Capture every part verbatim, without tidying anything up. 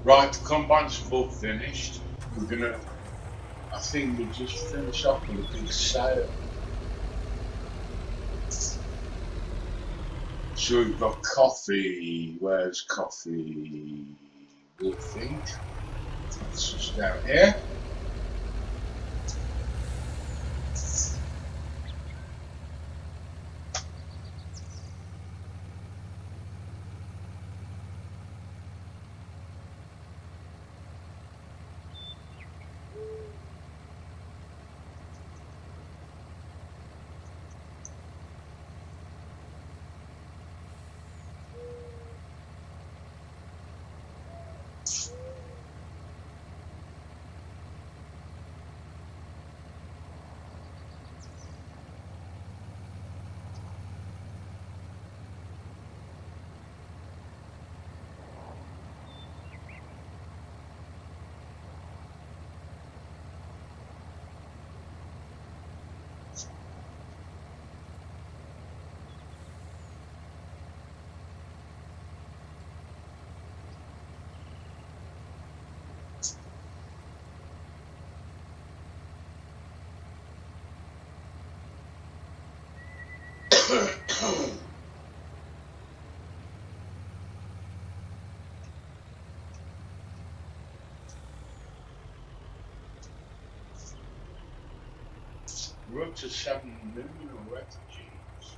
Right, the combine's full finished. We're gonna, I think we'll just finish off with a big sale. So we've got coffee. Where's coffee? We'll think. That's just down here. We're up to seven million already, jeez.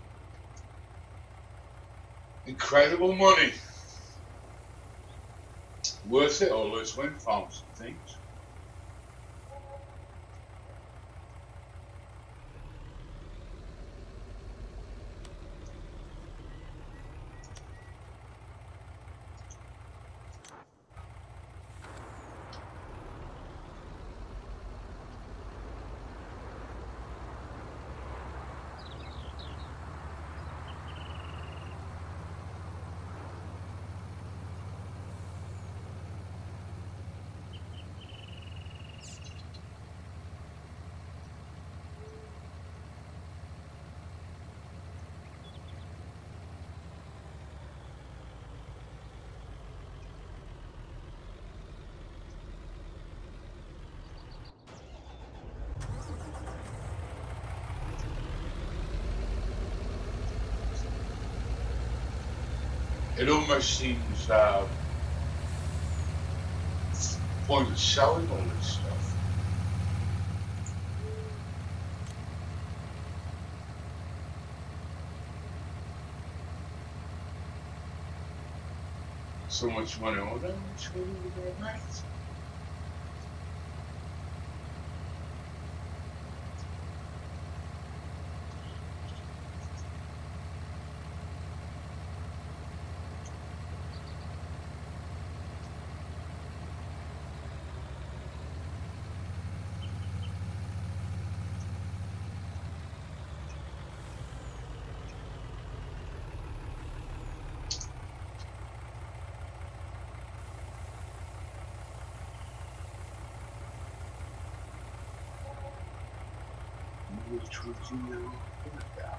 Incredible money. Worth it, all those wind farms and things. It almost seems uh, pointless selling all this stuff. So much money on them, which way we going next? Which would you know about?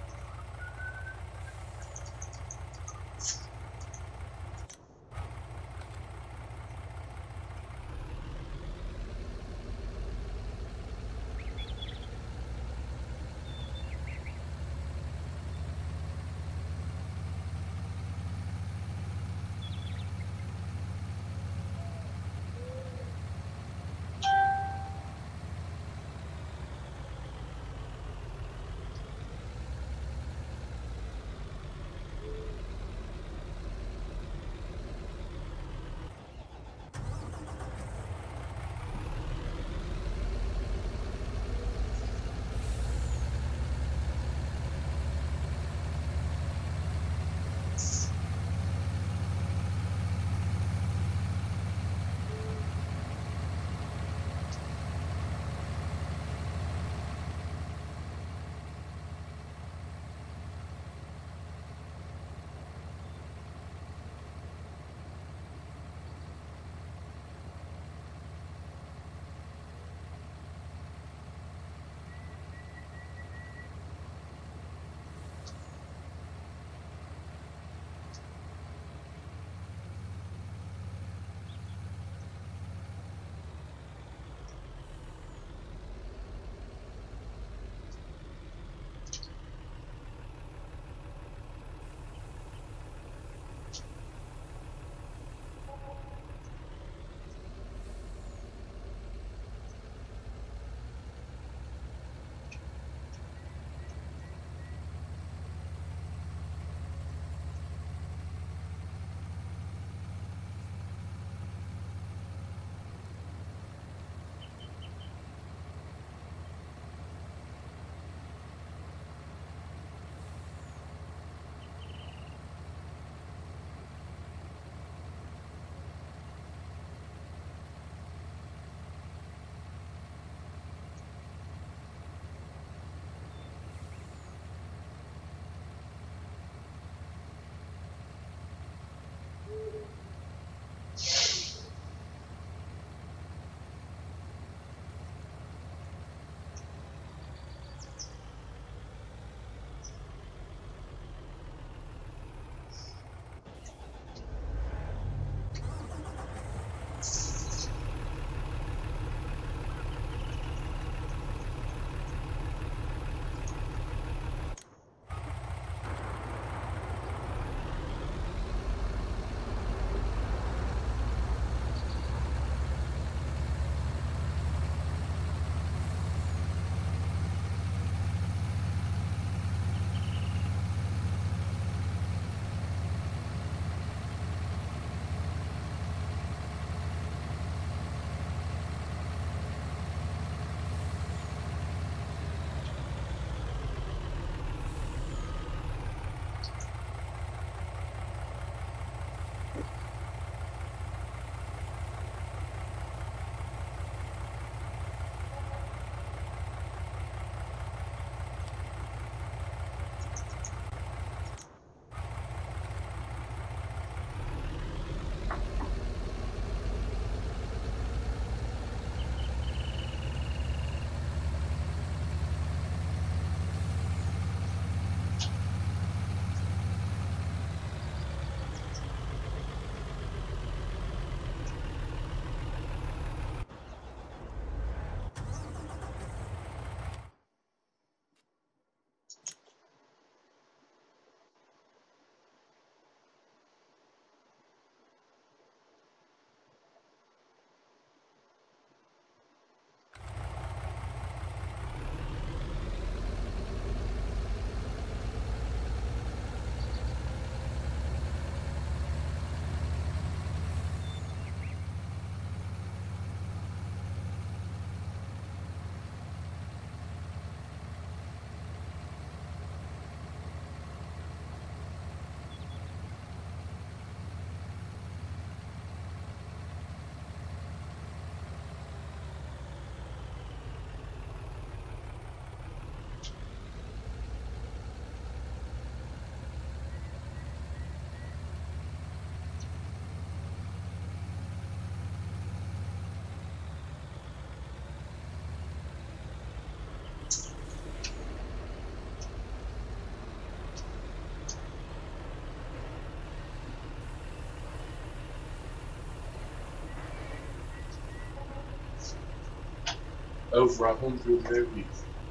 over a hundred maybe.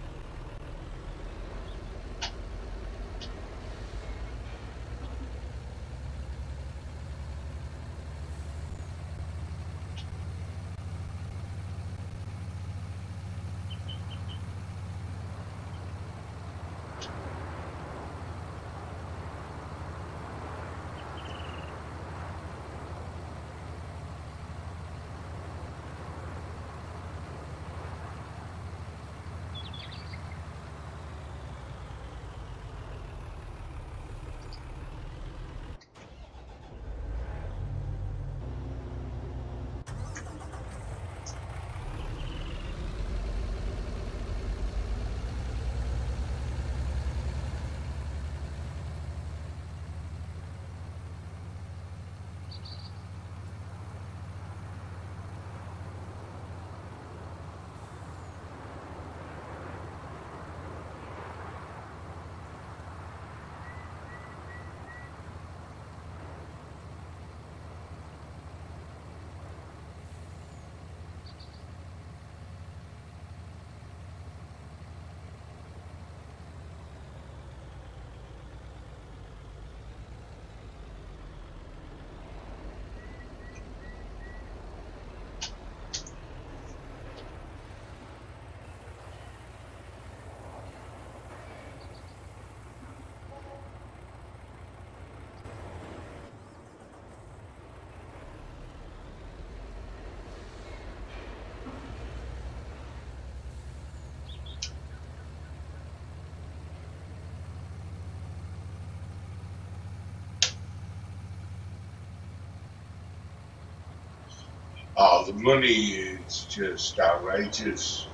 Oh, the money is just outrageous.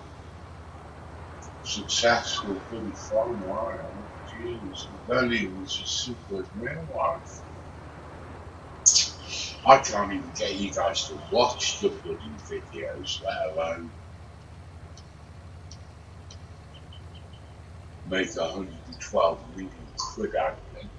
Successful bloody foreign wire. Jeez, Berlin was as simple as real life. I can't even get you guys to watch the bloody videos, let alone make one hundred twelve million quid out of it.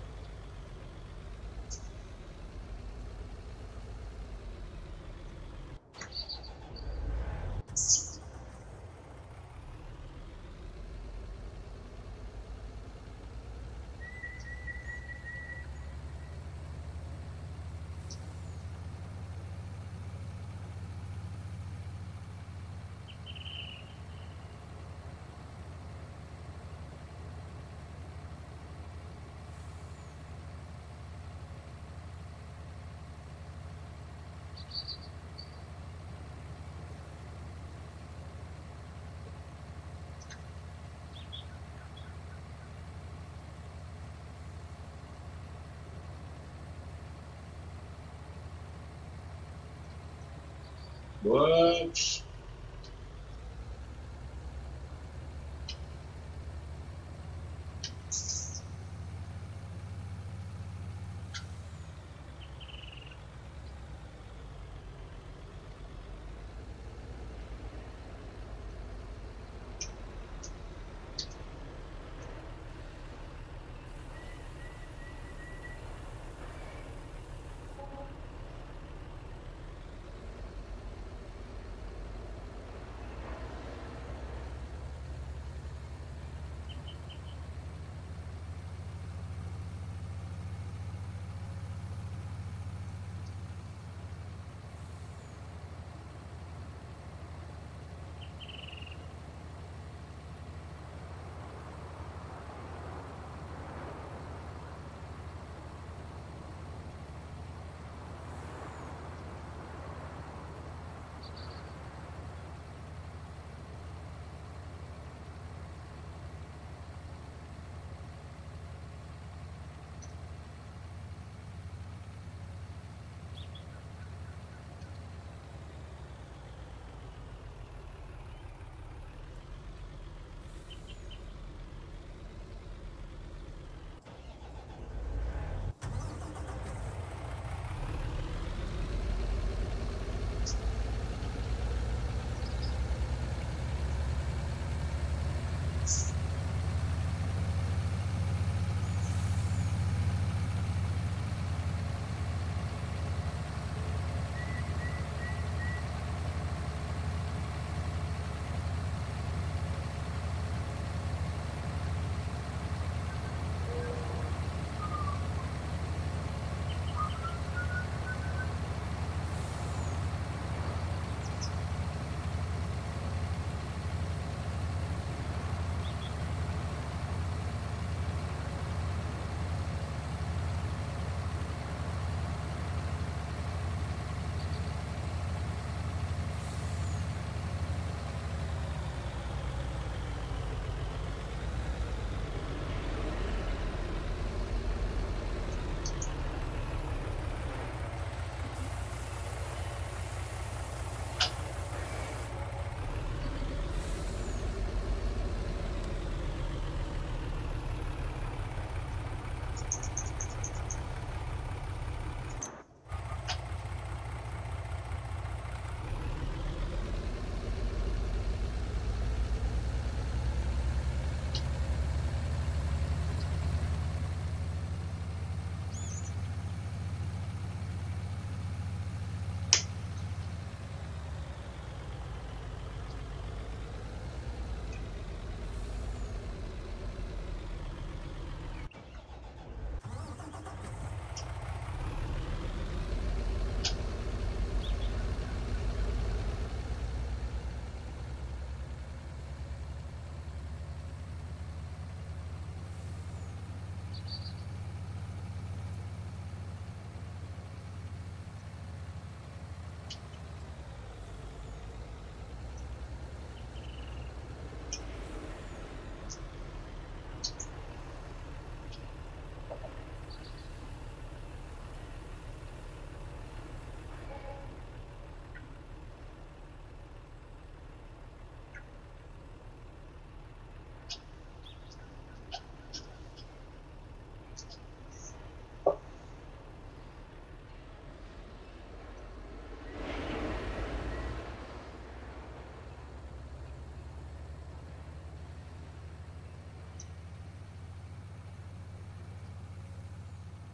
What?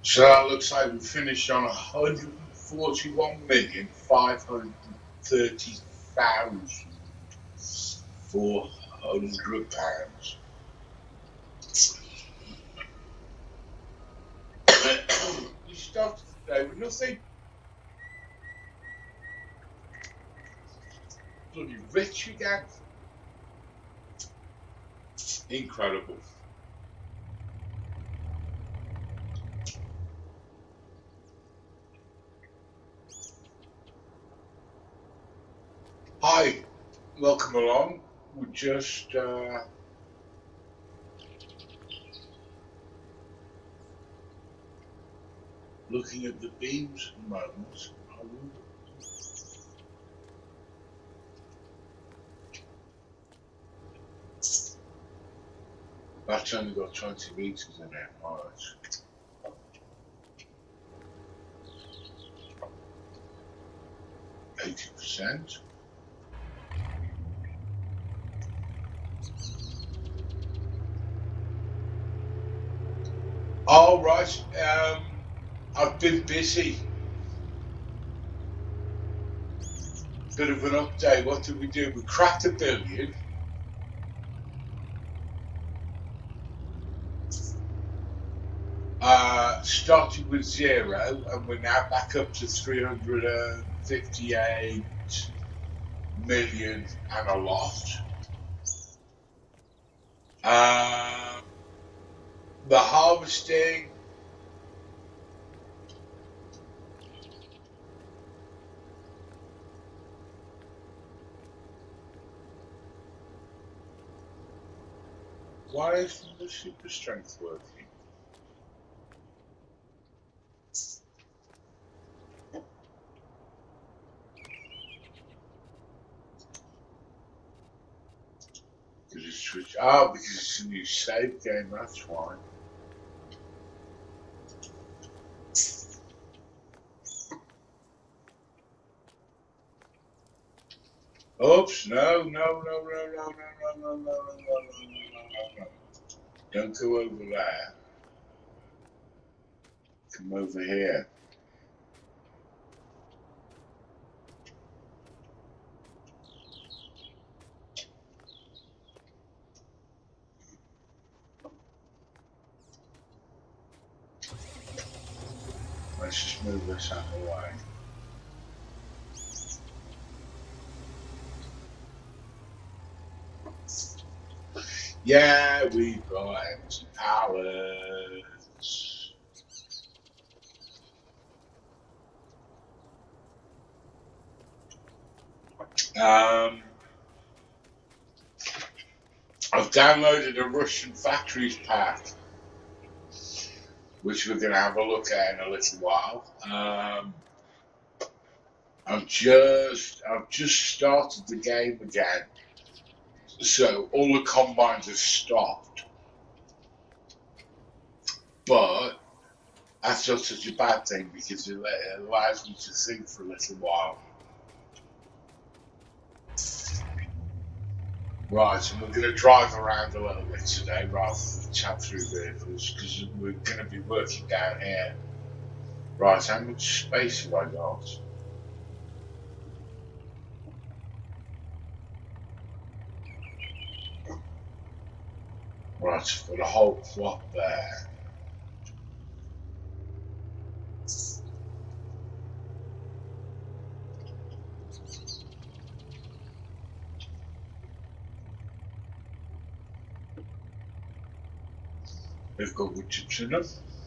So that looks like we finished on one hundred forty-one million five hundred thirty thousand four hundred pounds. You started today with nothing. Bloody rich again. Incredible. Hi, welcome along. We're just uh, looking at the beams at the moment. That's only got twenty meters in it. Right. eighty percent. All right. Um, I've been busy. Bit of an update. What did we do? We cracked a billion. Uh, started with zero, and we're now back up to three hundred fifty-eight million and a lot. Uh, the harvesting. Why isn't the super strength working? Because it's switched. Oh, because it's a new save game, that's why. Oops, no, no, no, no, no, no, no, no, no, no, no, no, no, no. Don't go over there. Come over here. Let's just move this out of the way. Yeah, we've got empty pallets. Um, I've downloaded a Russian factories pack, which we're going to have a look at in a little while. Um, I've just I've just started the game again, so all the combines have stopped. But that's not such a bad thing because it allows me to think for a little while. Right, and we're going to drive around a little bit today rather than chat through vehicles because we're going to be working down here. Right, how much space have I got? Right, I've got a whole plot there. They've got wood chips in them.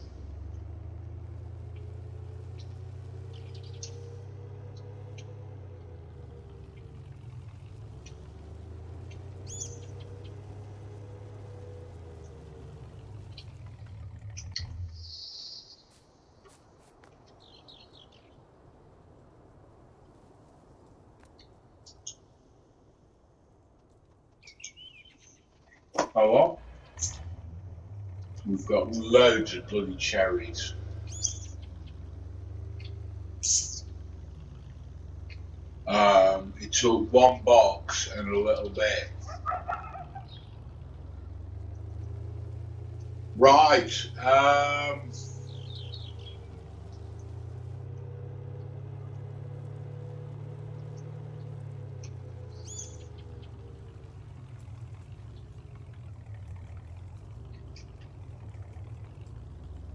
Oh well. We've got loads of bloody cherries. Um, it took one box and a little bit. Right. Um,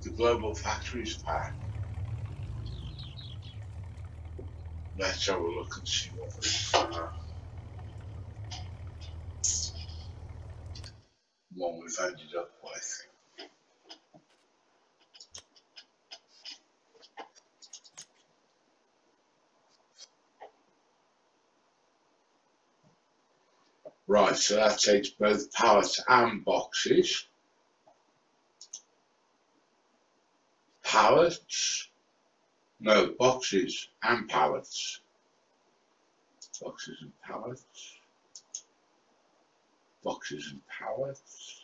the global factories pack. Let's have a look and see what we've, uh, what we've ended up with. Right, so that takes both pallets and boxes. Pallets, no, boxes and pallets. Boxes and pallets. Boxes and pallets.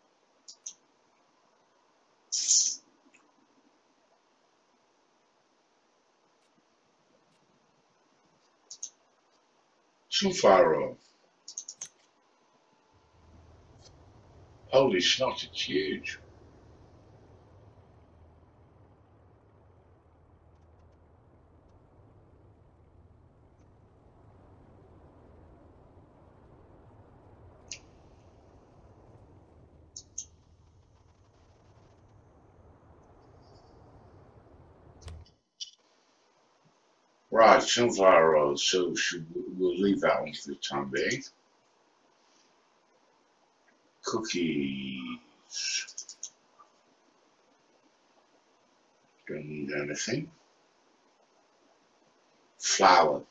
Sunflower oil. Holy snot, it's huge. Right, sunflower oil, so should, we'll leave that one for the time being. Cookies. Don't need anything. Flour.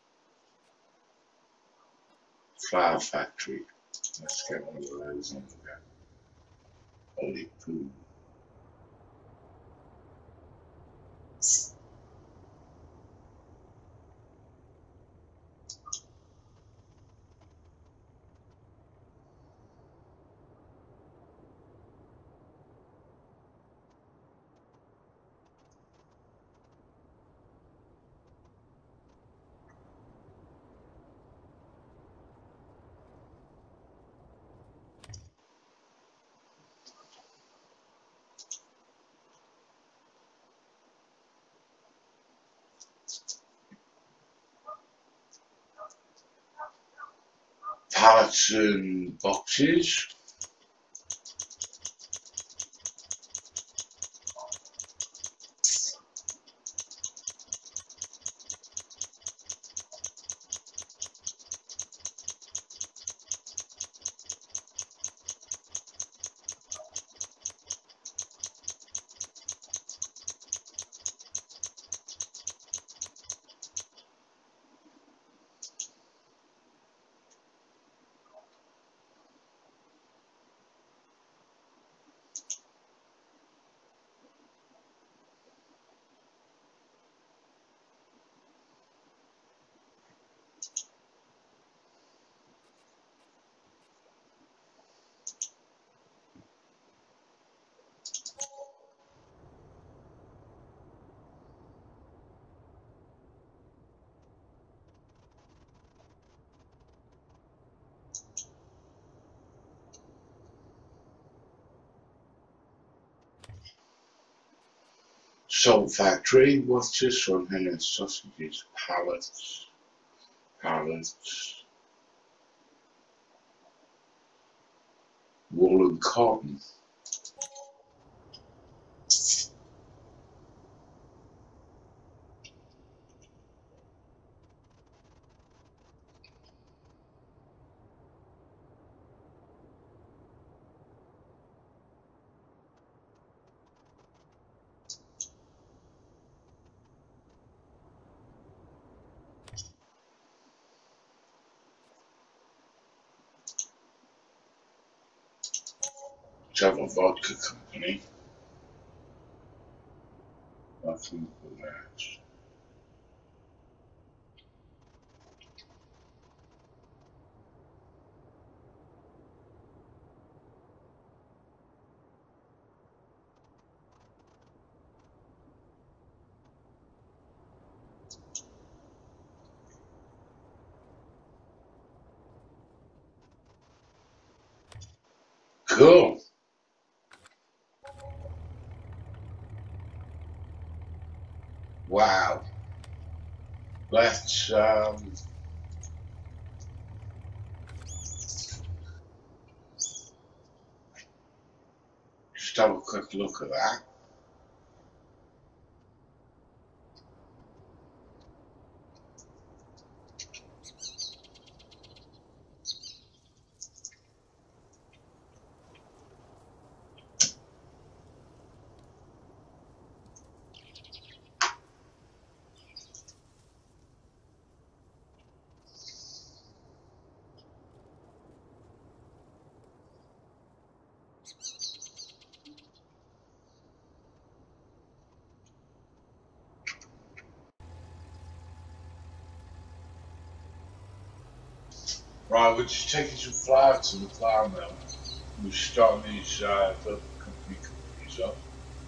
Flour factory. Let's get one of those on there. Holy poo. Pallets and boxes. Salt factory. What's this one here? Sausages, pallets, pallets, wool and cotton. Let's have a vodka company. Nothing for that. Cool. Wow. Let's um, just have a quick look at that. Right, we're just taking some flour to the flour mill. We're starting these uh, little company companies up.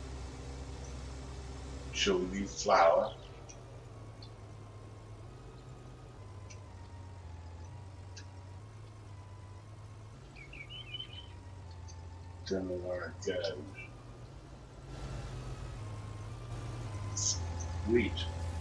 So we need flour. Don't know where it goes. Wheat.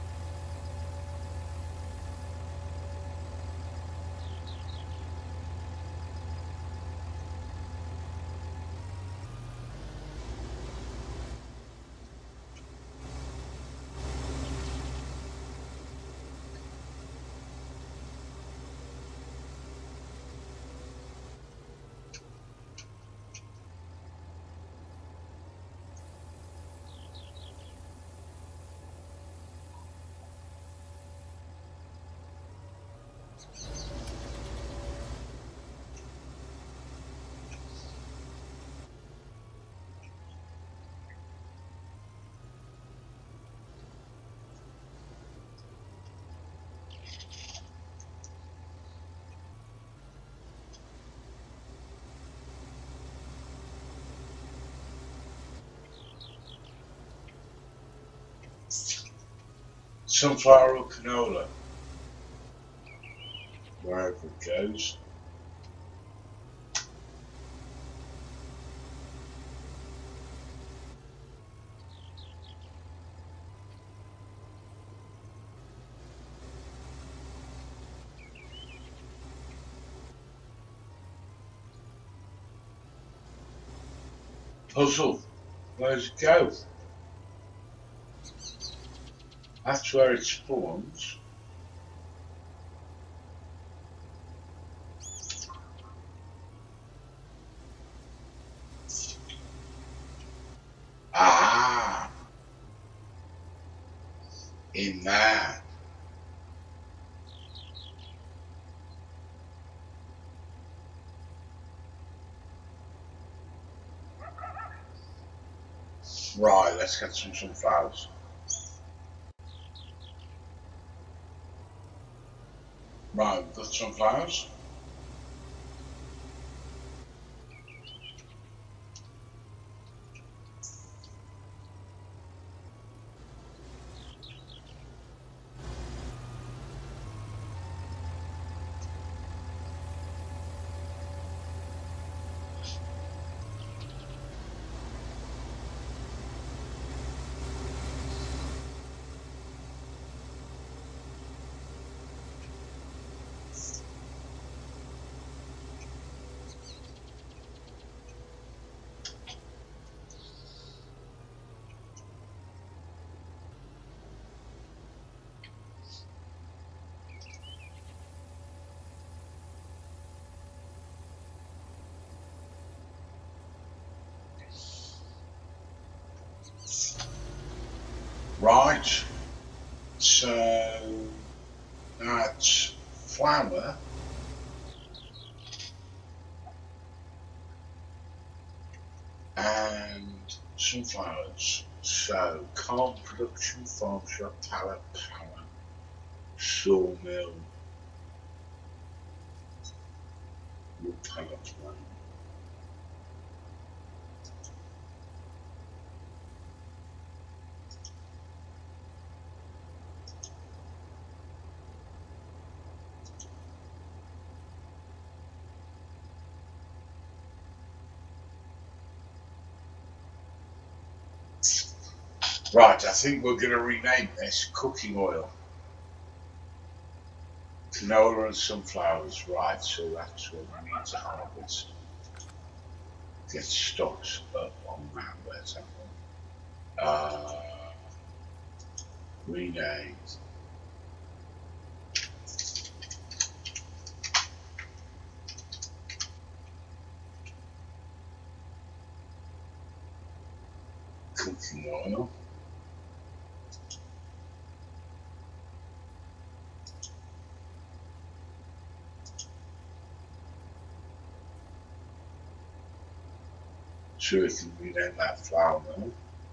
Sunflower or canola, wherever it goes. Puzzle, where's it go? That's where it spawns. Ah, in there. Right, let's get some sunflowers. Right, we've got sunflowers. Right, so that's flour and sunflowers. So corn production, farm shop, pallet, power, sawmill, wood pallet plant. Right, I think we're going to rename this cooking oil. Canola and sunflowers, right, so that's what we need to harvest. Get stocks up on that, where's that one? Uh, rename. Cooking oil. so we can rename that flour mill.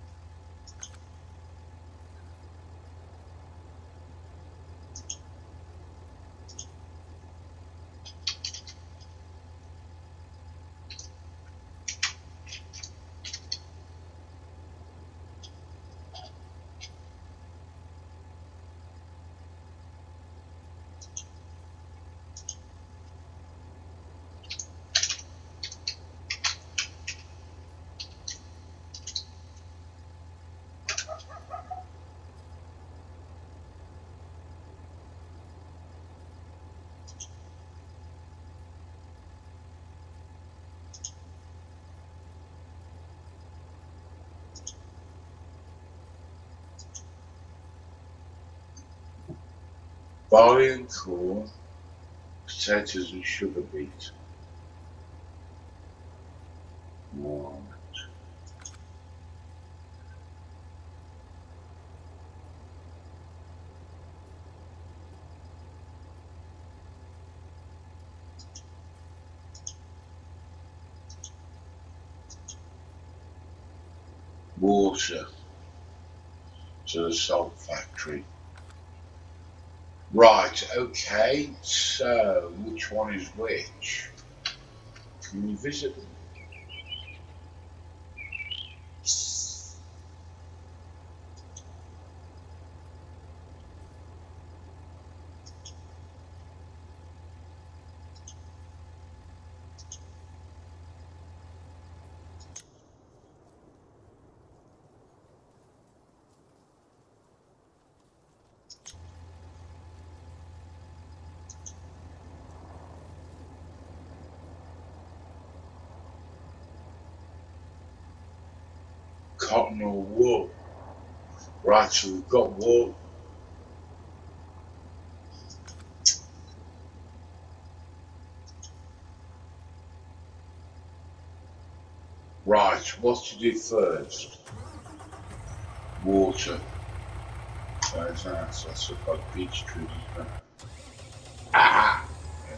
Barley and corn, potatoes and sugar beet. Right. Water to the salt factory. Right, okay, so which one is which? Can we visit them? Cotton or wool? Right, so we've got wool. Right, what to do first? Water. Where's that? So that's about beech trees, isn't it? Aha!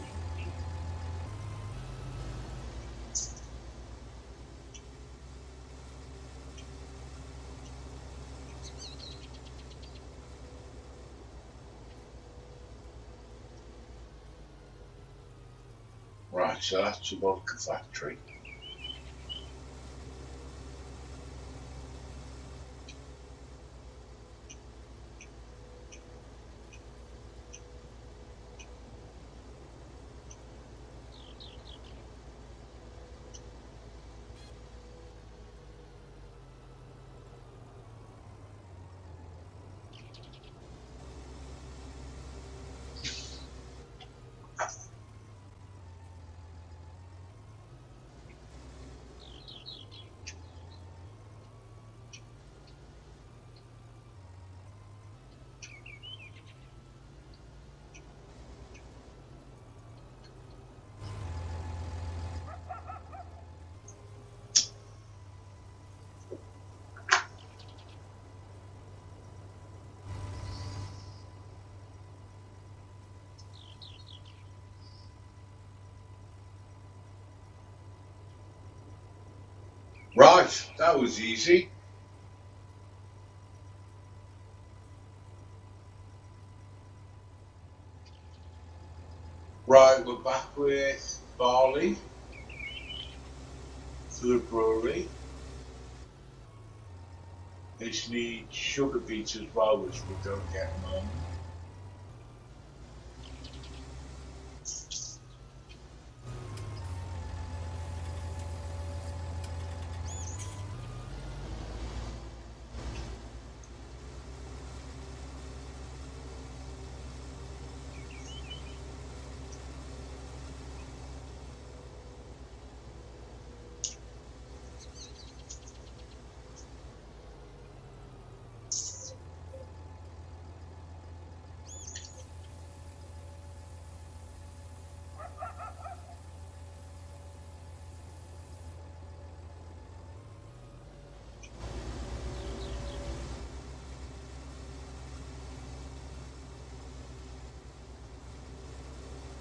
Right, so that's the vodka factory. Right, that was easy. Right, we're back with barley for the brewery. This needs sugar beets as well, which we'll go and get in a moment.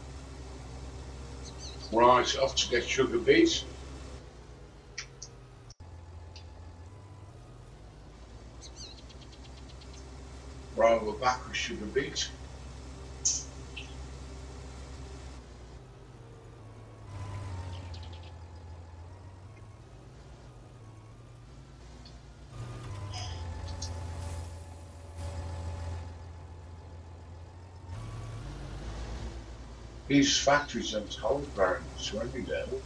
Right, off to get sugar beets. Right, we're back with sugar beet. These factories don't hold very much money though.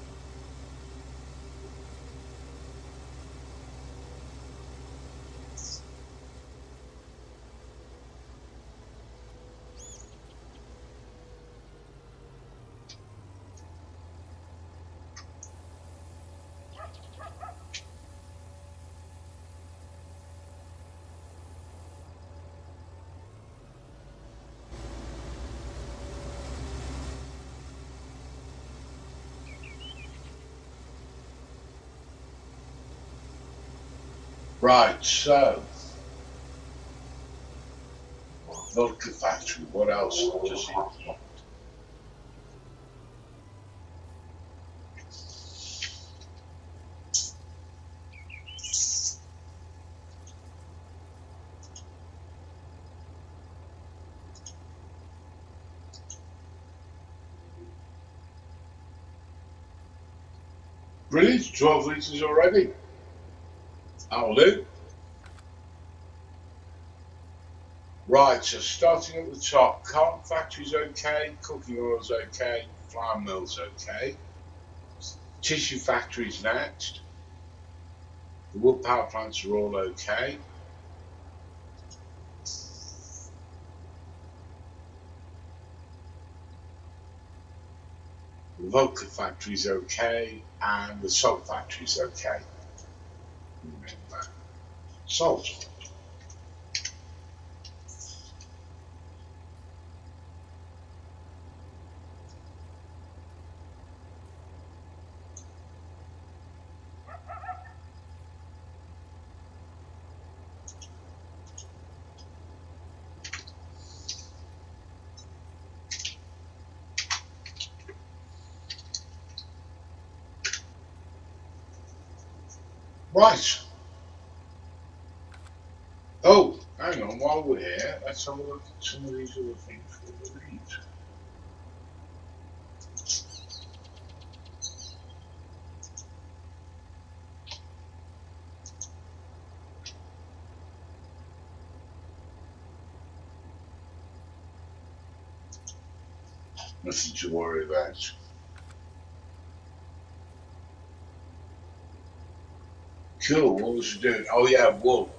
Right, so Vodka factory, what else does it want? Brilliant, twelve litres already. That'll do. Right, so starting at the top, carton factory's okay, cooking oil's okay, flour mill's okay. Tissue factory's next. The wood power plants are all okay. The vodka factory's okay, and the salt factory's okay. Remember. Salt. Right. Oh, hang on, while we're here, let's have a look at some of these other things for the beets. Nothing to worry about. Cool, what was it doing? Oh yeah, wool.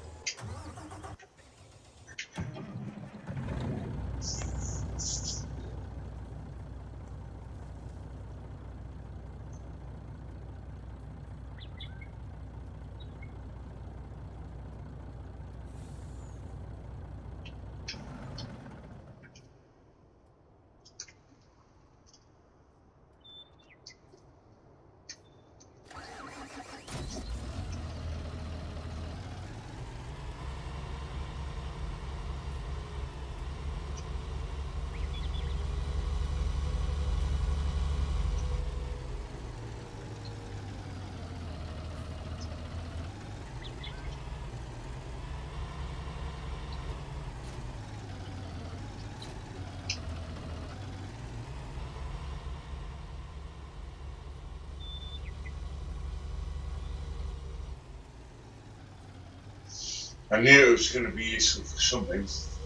I knew it was going to be useful for something.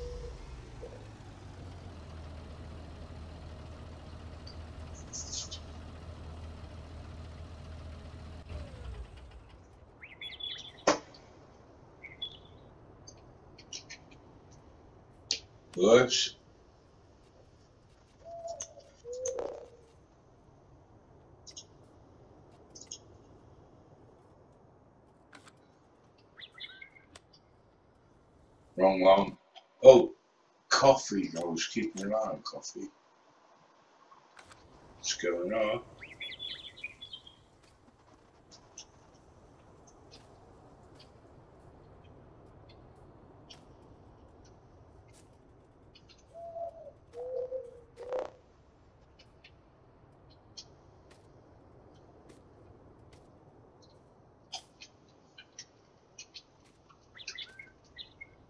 Whoops. Wrong one. Oh, coffee. I was keeping an eye on coffee. What's going on?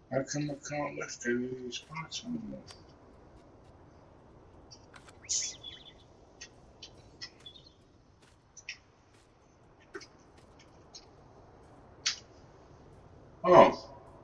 How come I can't lift any of these parts anymore? Oh.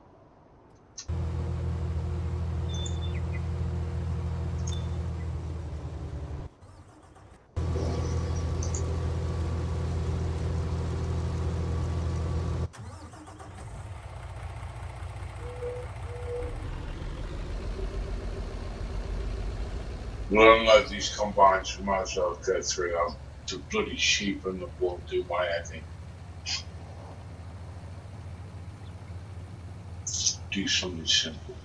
We'll unload these combines, we might as well go through um, the bloody sheep and the wool, do my editing. Do something simple.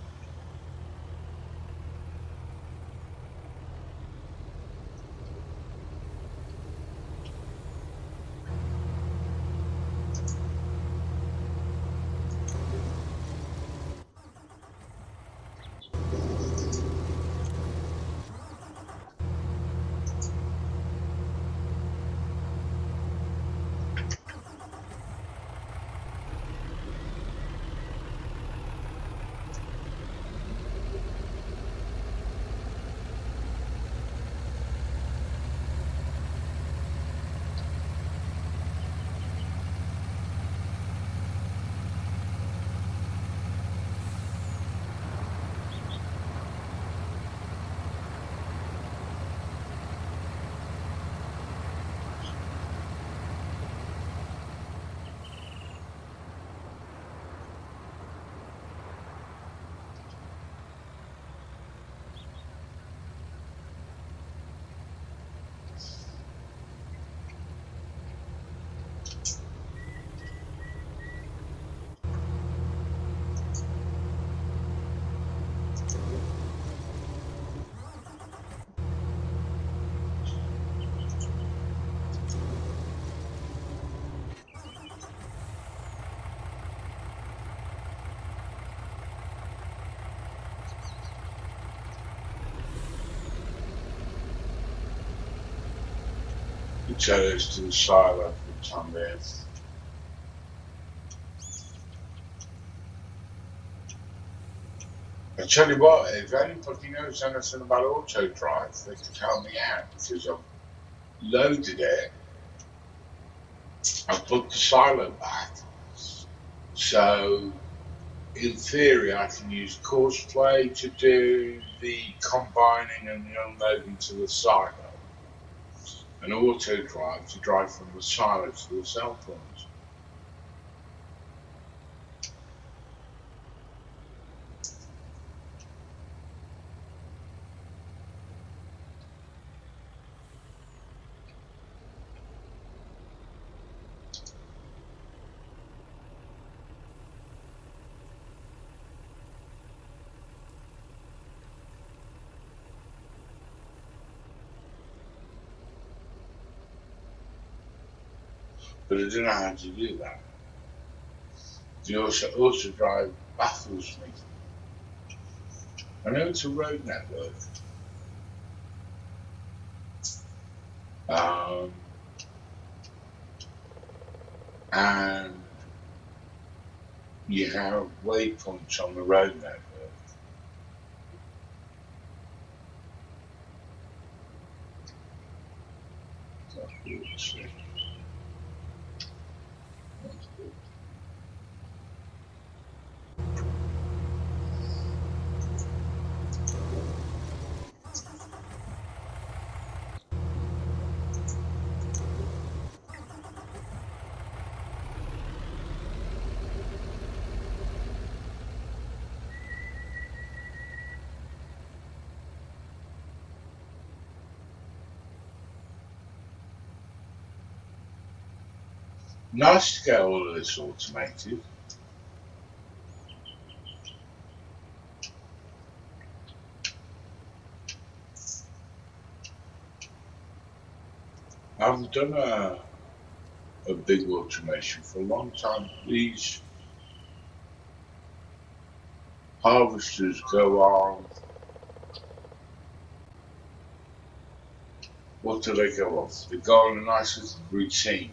Potatoes to the silo for the time being. I tell you what, if anybody knows anything about auto drive, they can tell me out because I've loaded it. I've put the silo back. So, in theory, I can use Courseplay to do the combining and the unloading to the silo, and auto drive to drive from the silo to the sell point. But I don't know how to do that. The also, also drive baffles me. I know it's a road network. Um, and you have waypoints on the road network. So, let's see. Nice to get all of this automated. I haven't done a, a big automation for a long time. These harvesters go on, what do they go off? They go on a nice little routine.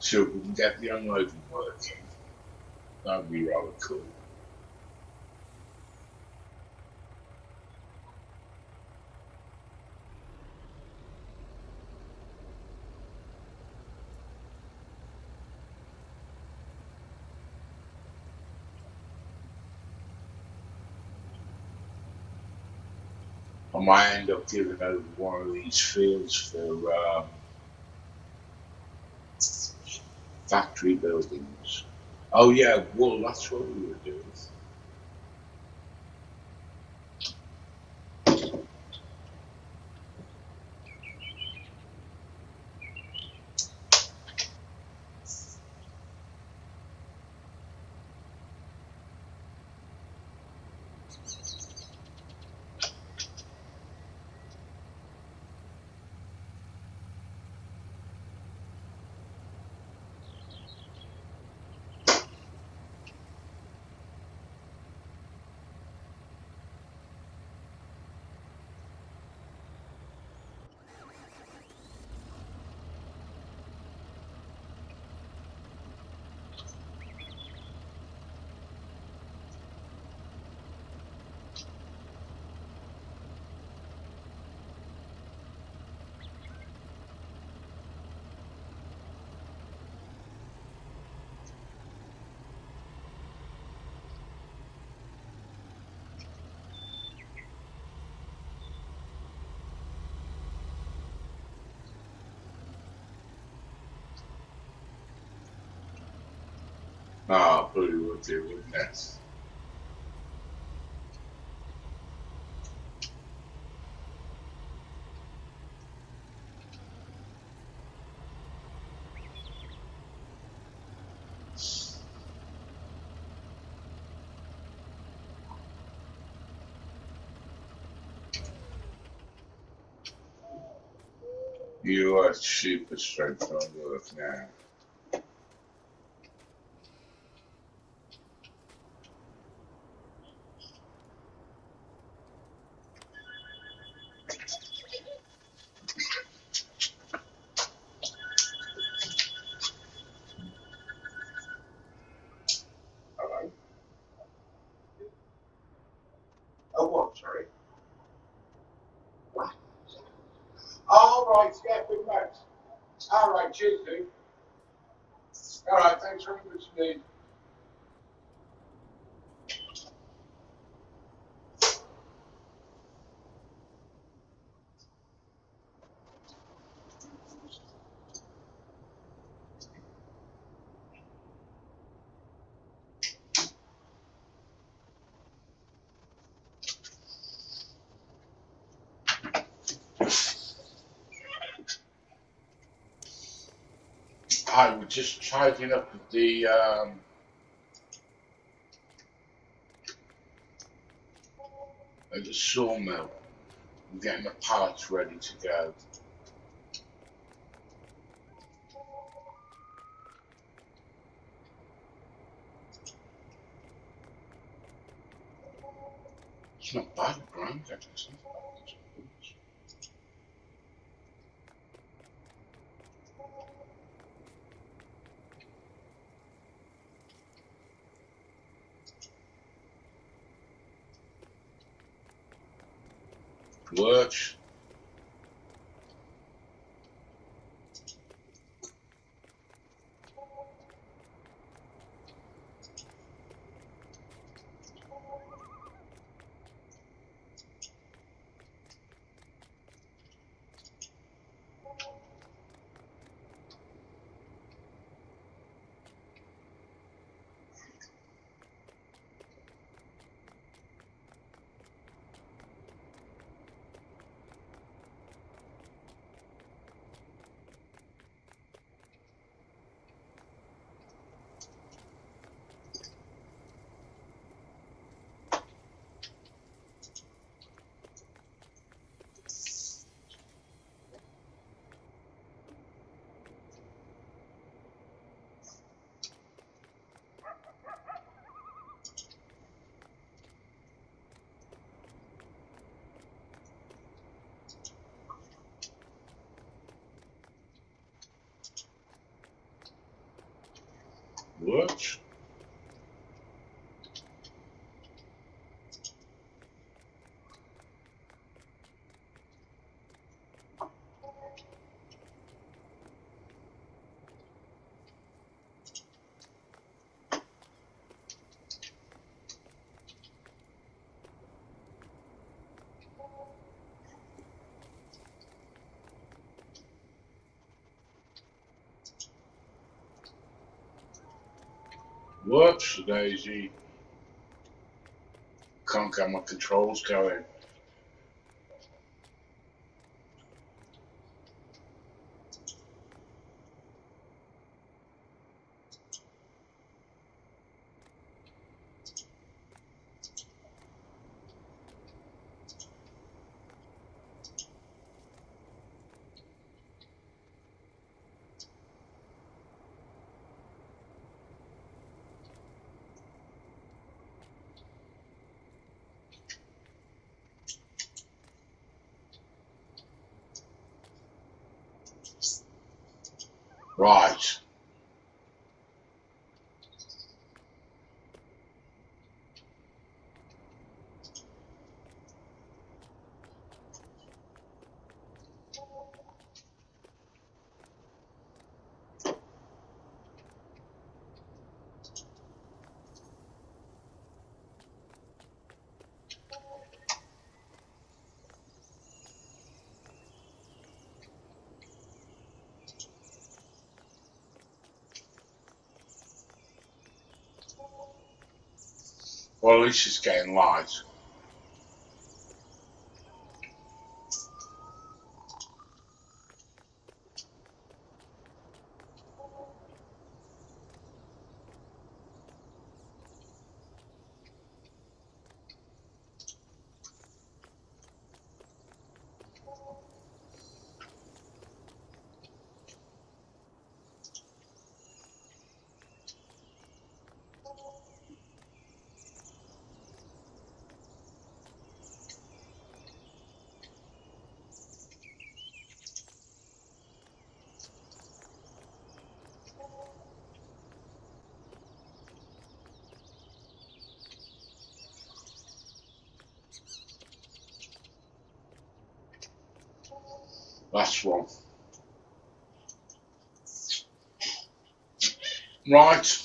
so we can get the unloading working. That'd be rather cool. I might end up giving over one of these fields for um, factory buildings. Oh yeah, wool, that's what we were doing. Ah, probably would do, wouldn't it? You are super straightforward work now. Hello? Oh, what? Sorry. What? All right, yeah, good night. All right, cheers, dude. All right, thanks very much, indeed. I was just tidying up the um, at the sawmill and getting the pallets ready to go. It's not bad, Brian. Actually. Works. Works. Whoops, Daisy. Can't get my controls going. Right. Well, at least it's getting light. Last one. Right.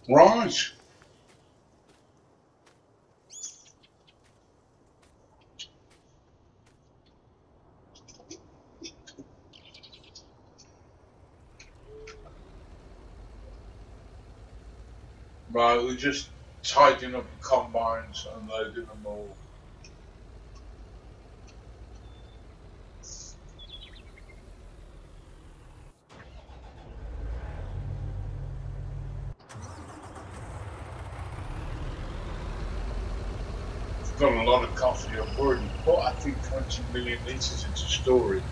Right. Right, we're just tidying up the combines and loading them all. I've got a lot of coffee. I've already put, I think, twenty million litres into storage.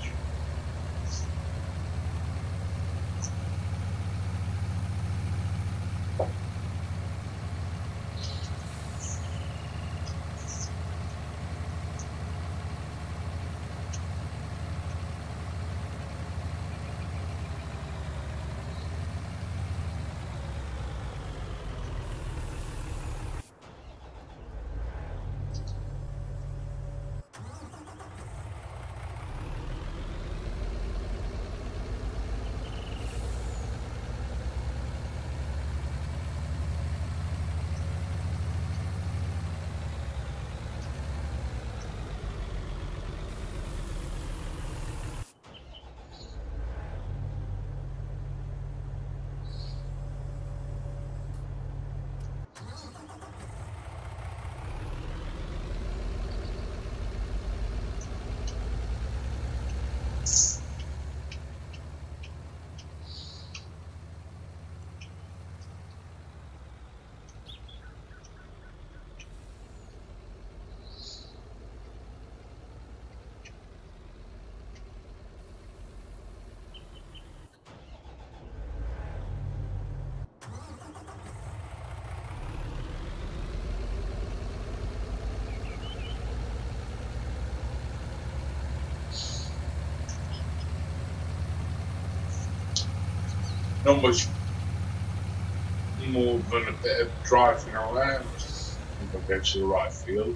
Not much more than a bit of driving around if I get to the right field.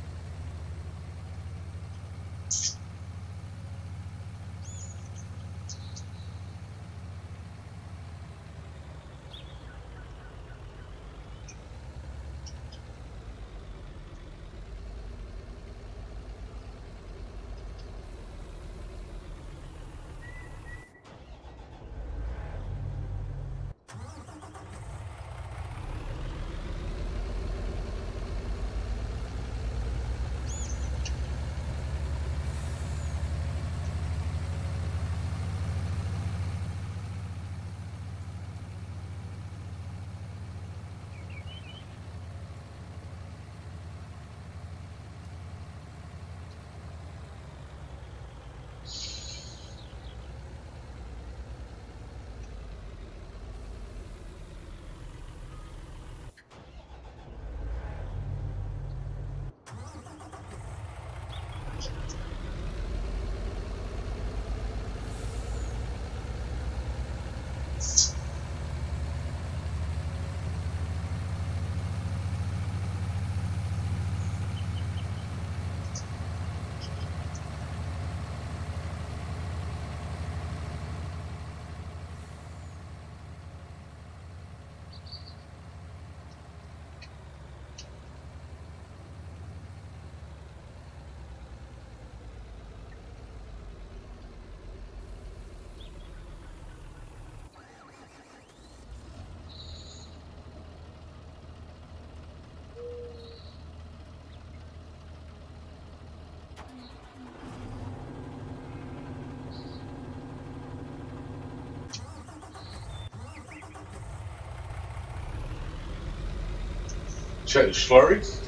Check the slurry.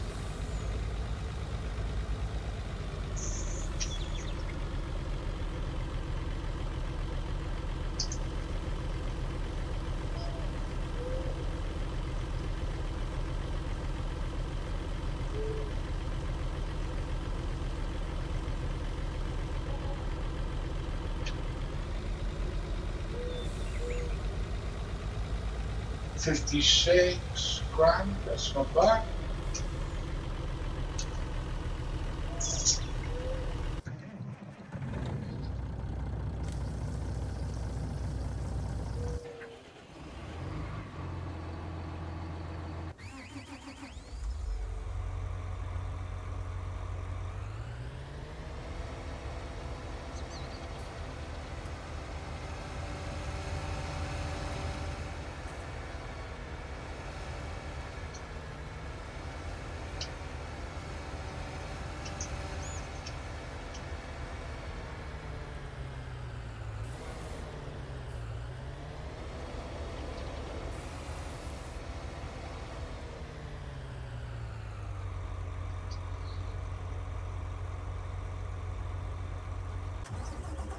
fifty-six grand, that's not bad.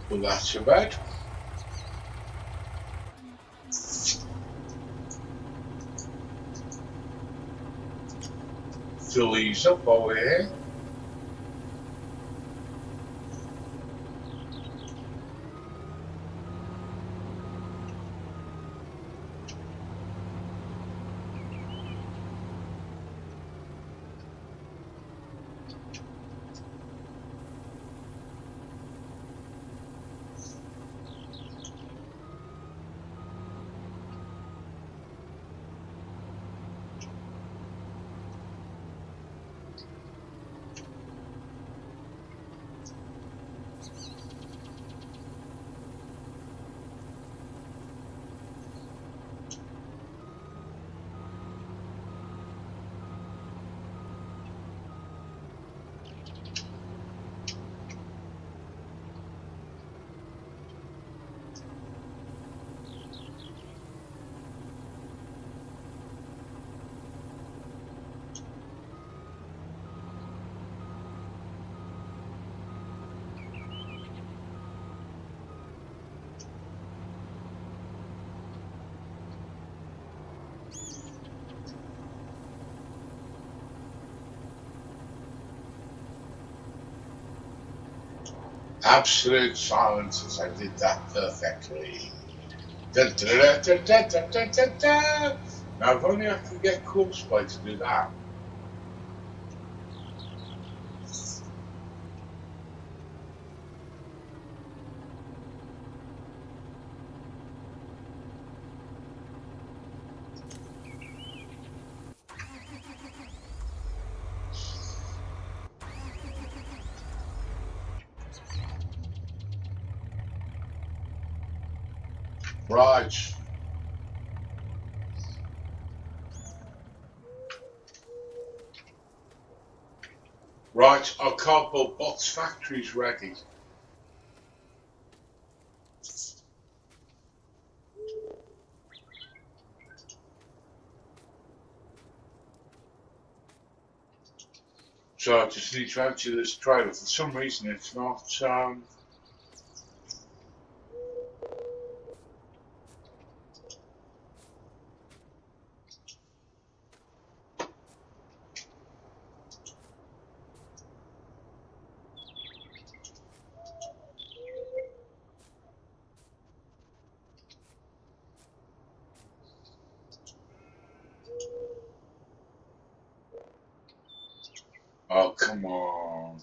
Put that to bed. Fill these up over here. Absolute silence as I did that perfectly. Dun, dun, dun, dun, dun, dun, dun, dun. Now, if only I could get Corpse Play to do that. Right. Right, our cardboard box factory's ready. So I just need to empty this trailer. For some reason it's not um oh, come on.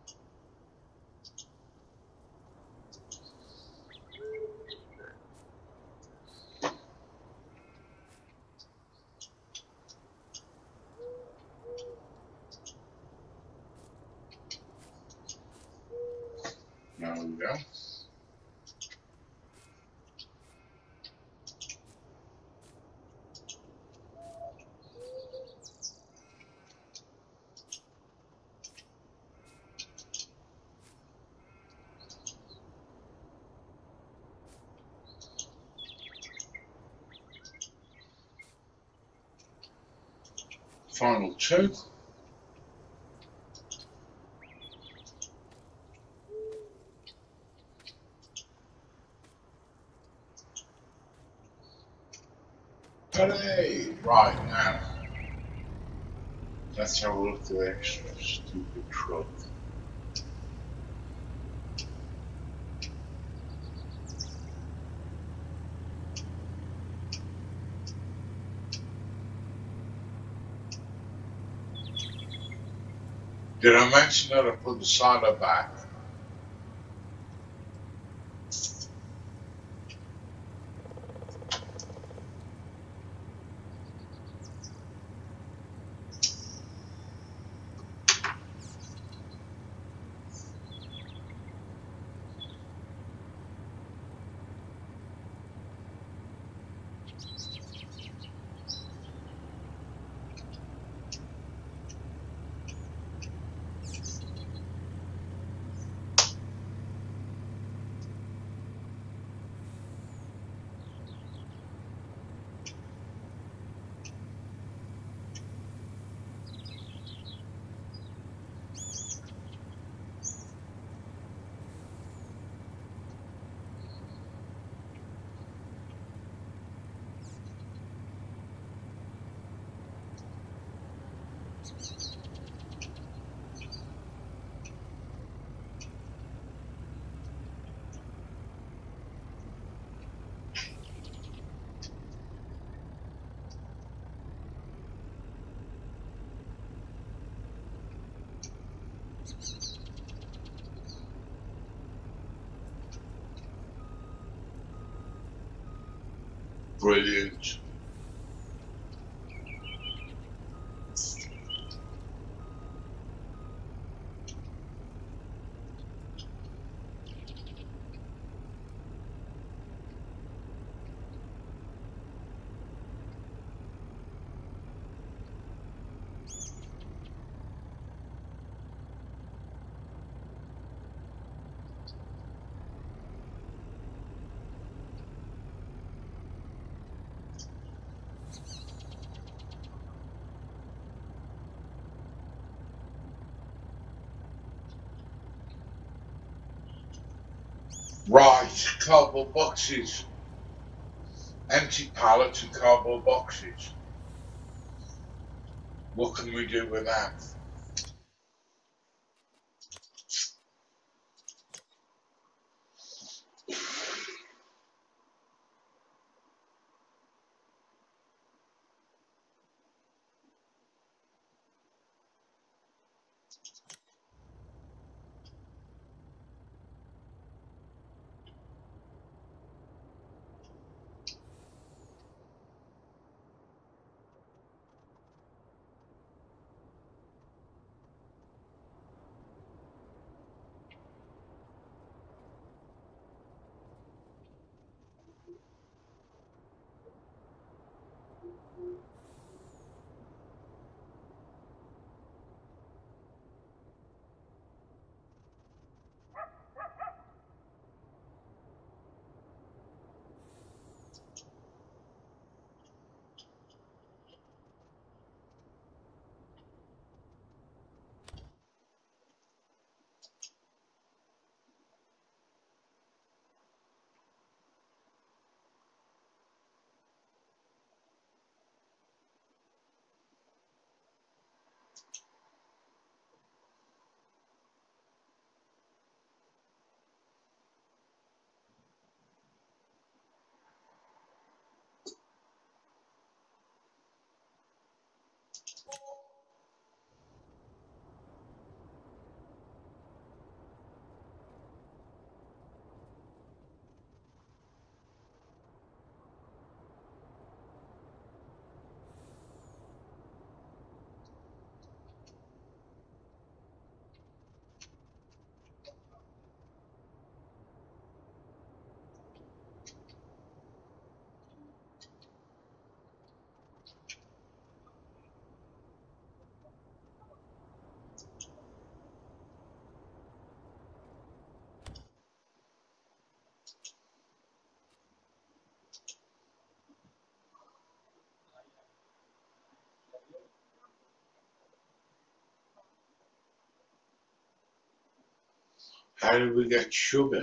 There we go. Final two. Hey, right now. Let's have a look at the extra stupid truck. Did I mention that I put the silo back? Brilliant. Right, cardboard boxes. Empty pallets and cardboard boxes. What can we do with that? How do we get sugar?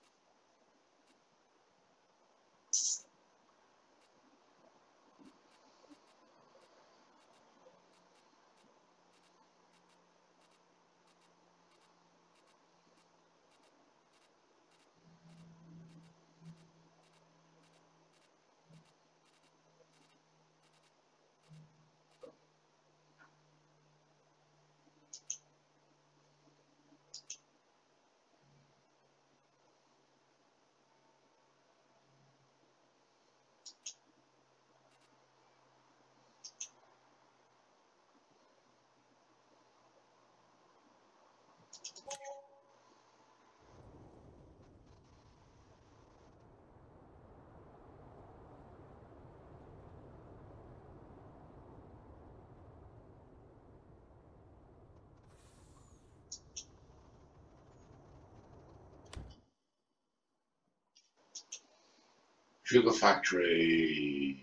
Sugar factory.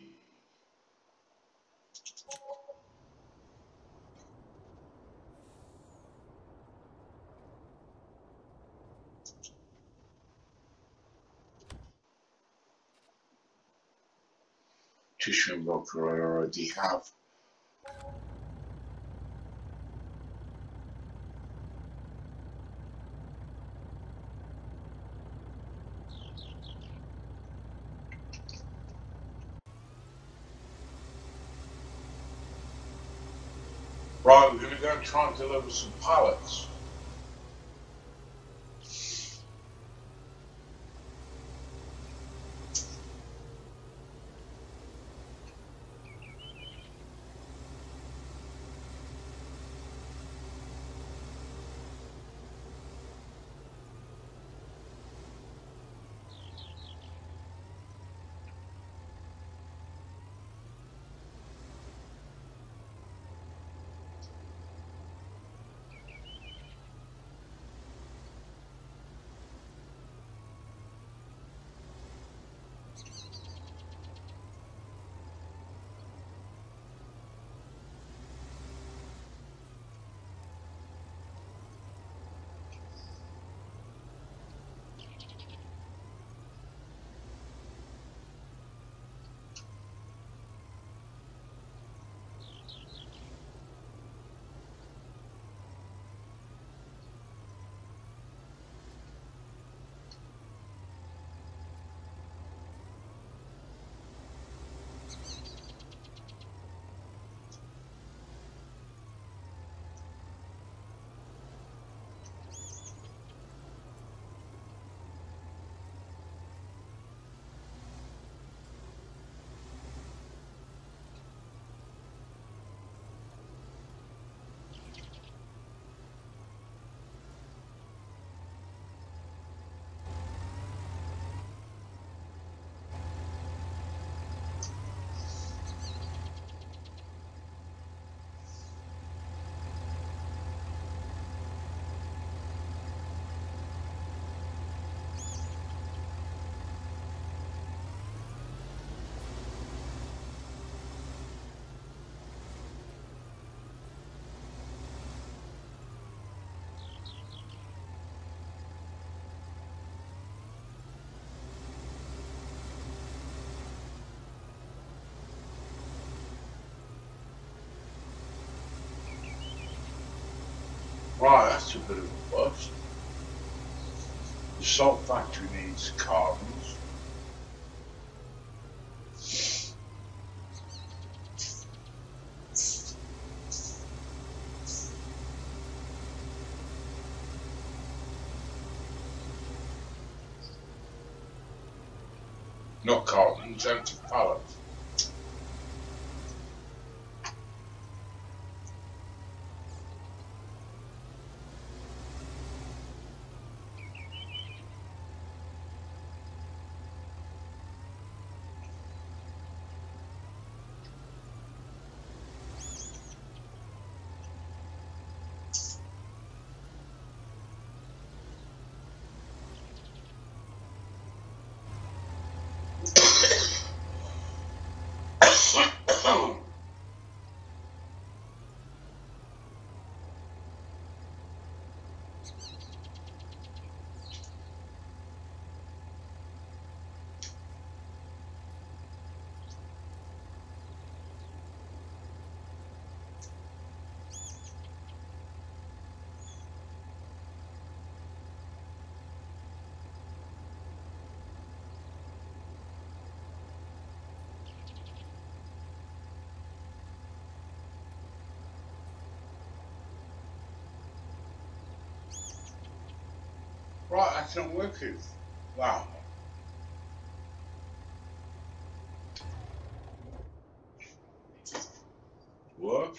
Tissue and vodka I already have. Right, we're going to go and try and deliver some pallets. Right, that's a bit of a bust. The salt factory needs carbons. Not carbons, empty pallets. Right, that's not working. Wow. Whoops.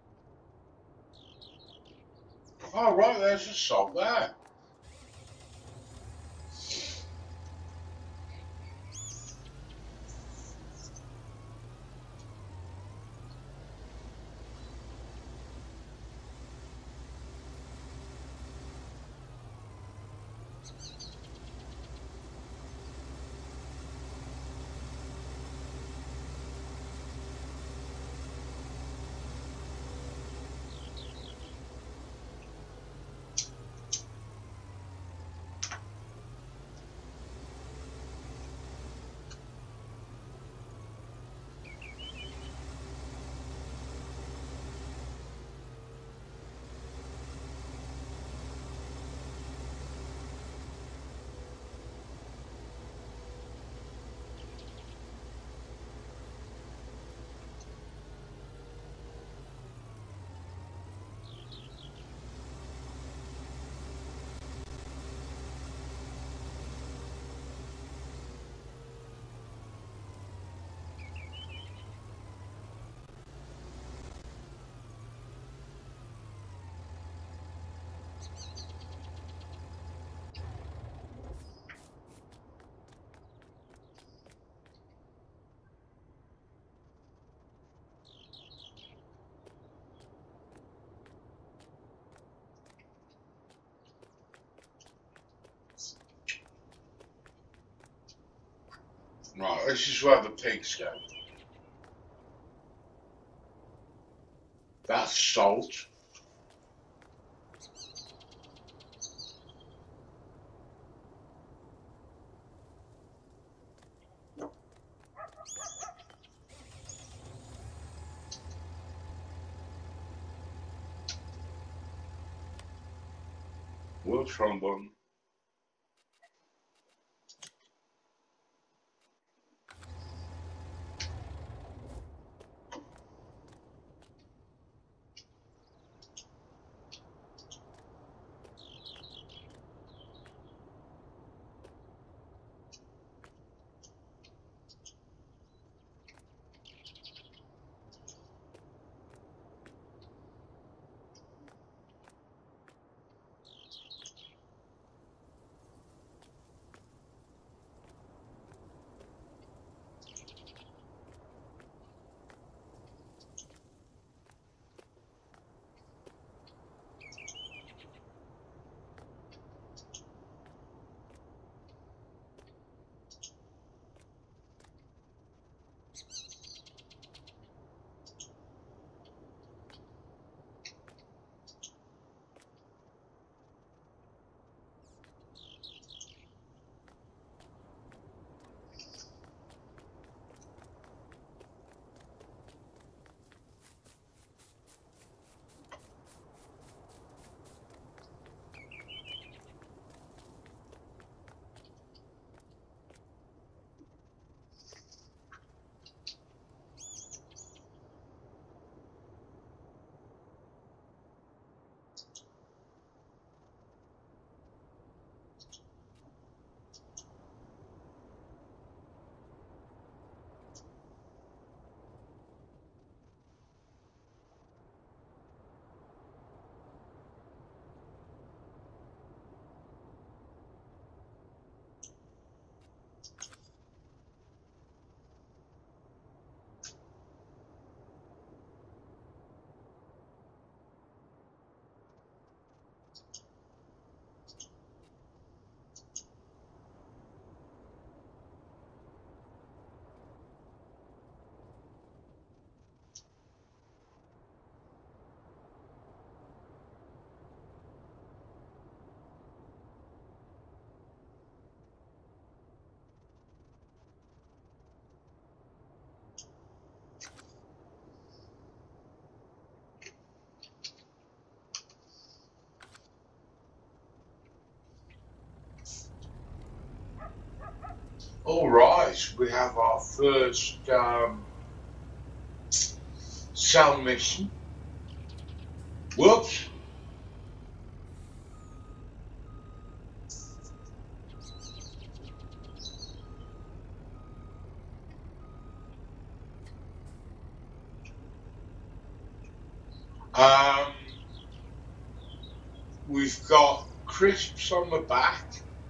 Oh, right, there's a salt there. Right, this is where the pigs go. That's salt. Whoops, wrong button. All right, we have our first um, cell mission. Whoops. Um, we've got crisps on the back,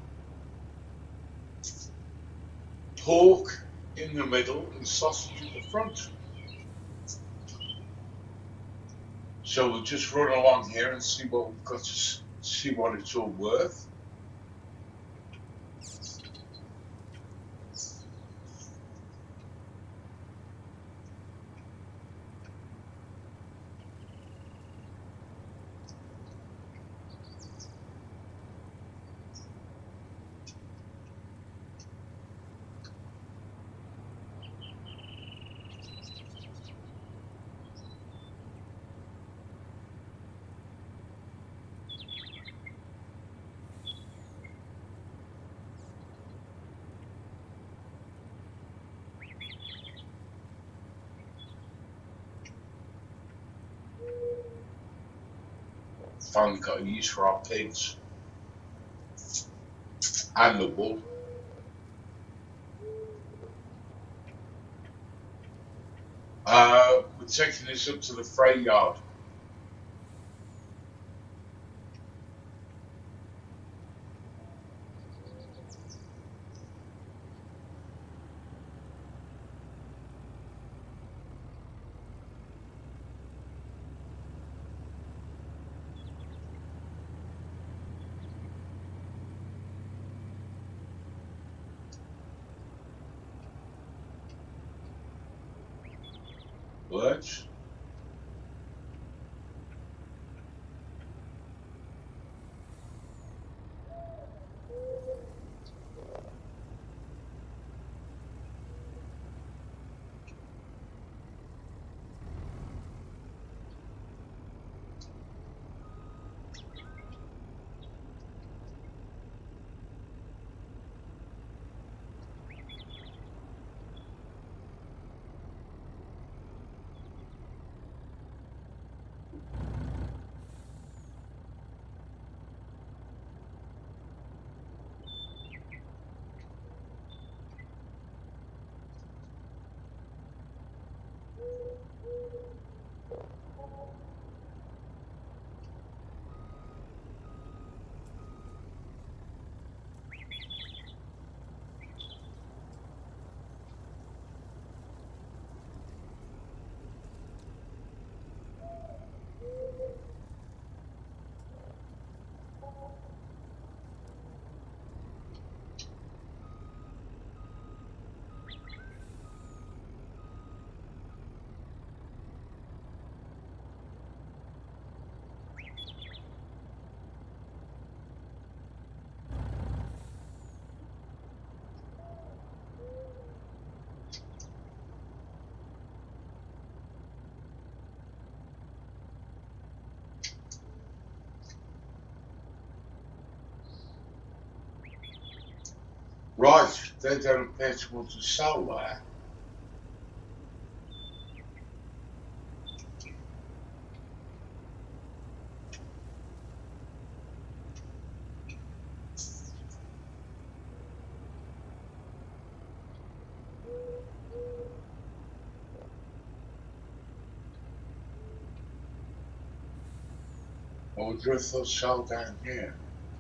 pork in the middle, and sausage in the front. So we'll just run along here and see what we've got to see what it's all worth. Finally got a use for our pigs and the wool. Uh, we're taking this up to the freight yard. pallets. Right, they don't appear to want to sell there. I wonder if they'll sell down here.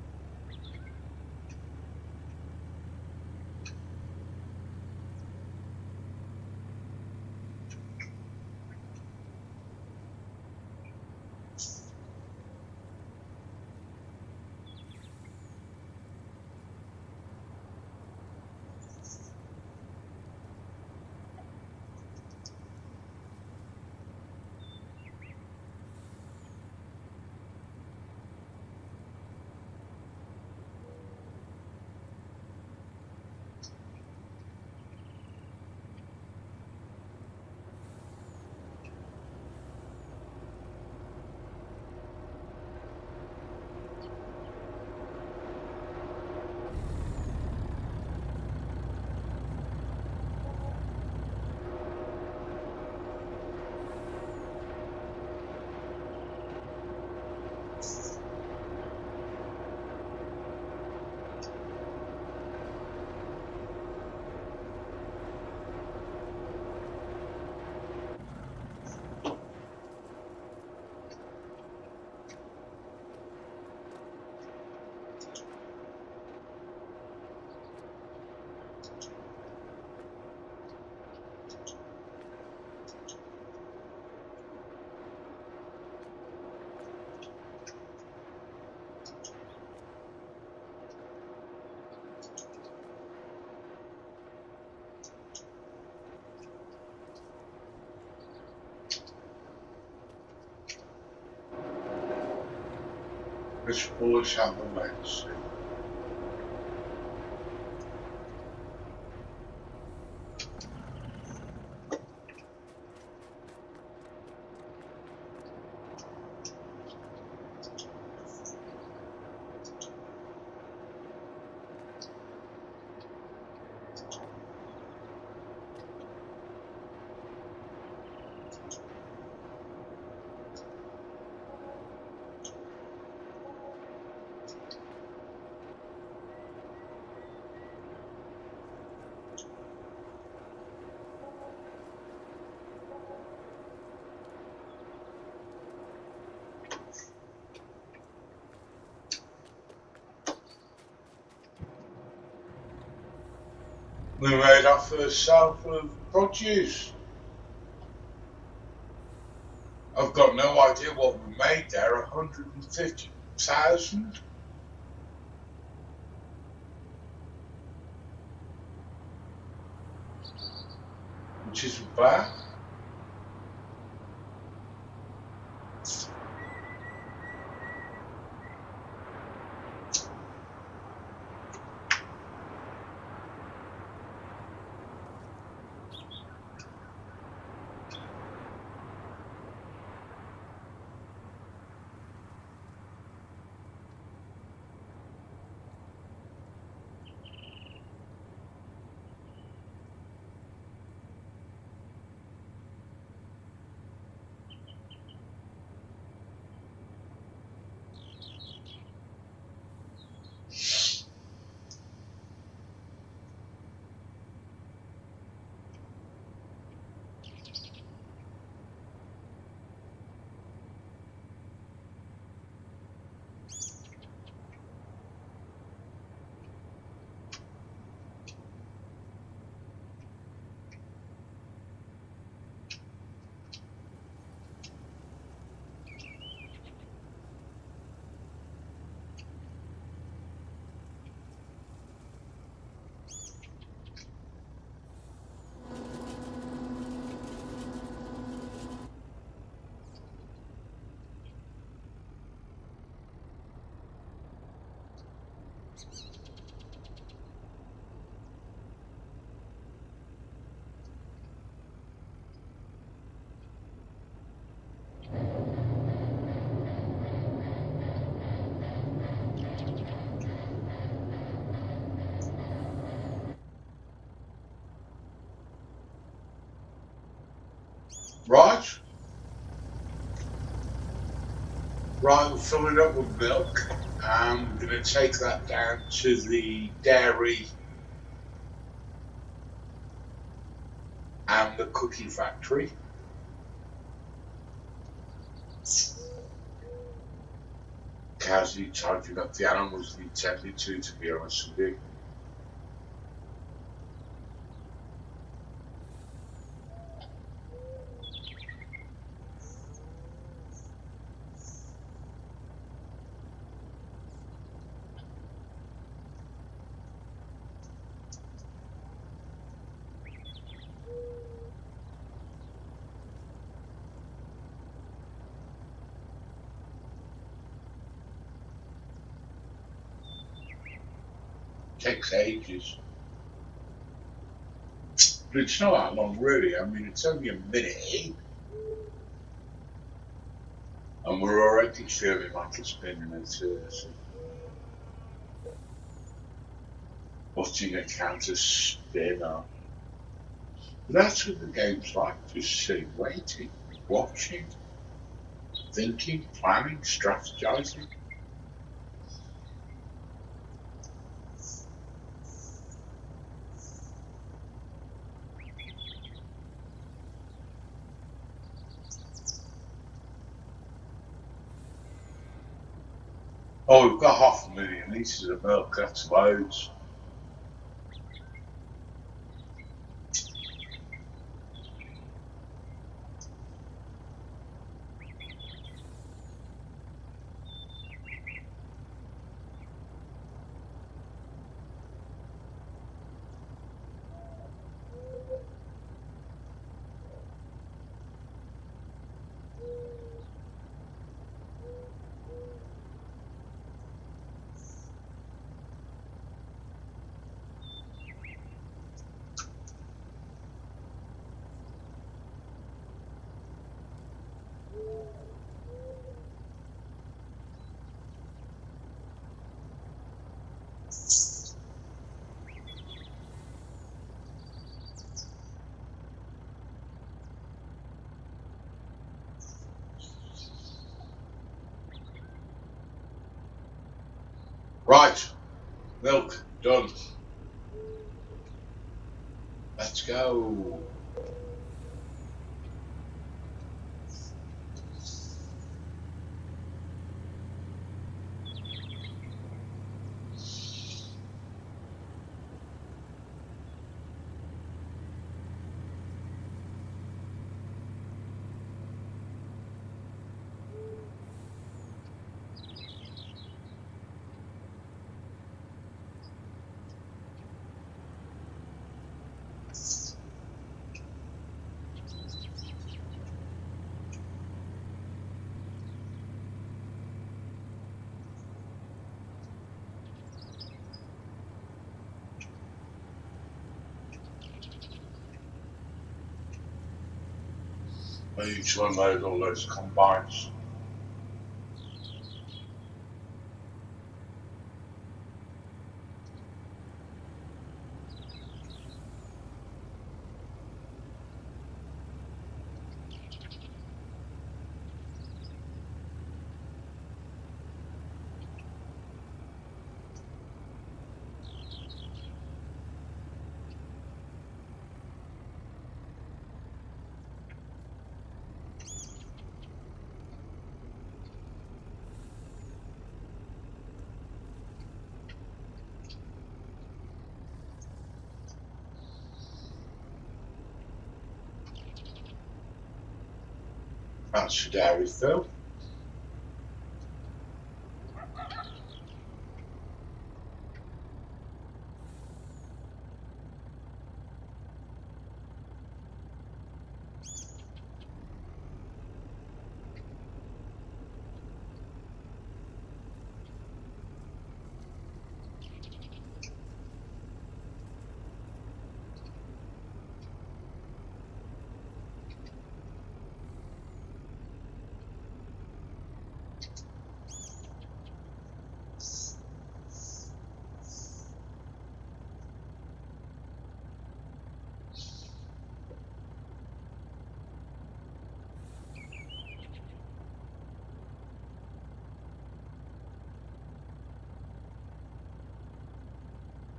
This bullish on the legs. We made our first sale of produce. I've got no idea what we made there, one hundred and fifty thousand. Which isn't bad. Right. Right, we'll fill it up with milk. I'm going to take that down to the dairy and the cookie factory. Cows need tidying up, the animals need tending to, to be honest with you. Takes ages. But it's not that long really, I mean it's only a minute in. And we're already feeling like it's been an eternity. Watching a counter spin on. But that's what the game's like, just sitting, waiting, watching, thinking, planning, strategizing. Oh, we've got half a million litres of milk, that's loads. Right, milk, done. Let's go. I need to unload all those combines. That's for dairy fill.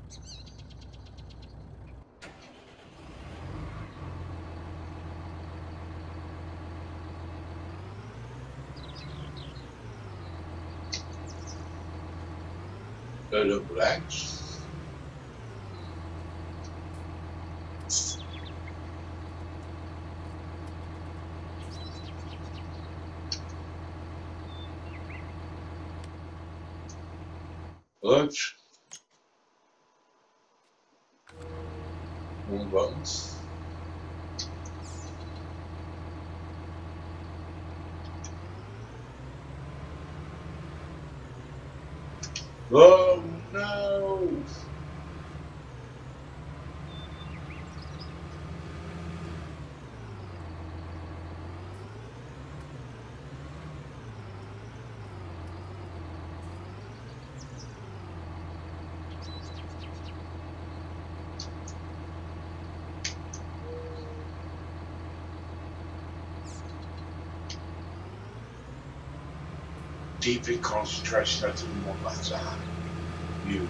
Load up legs. Lunch. More buttons. Oh no! Deep in concentration, I didn't want that to happen. You.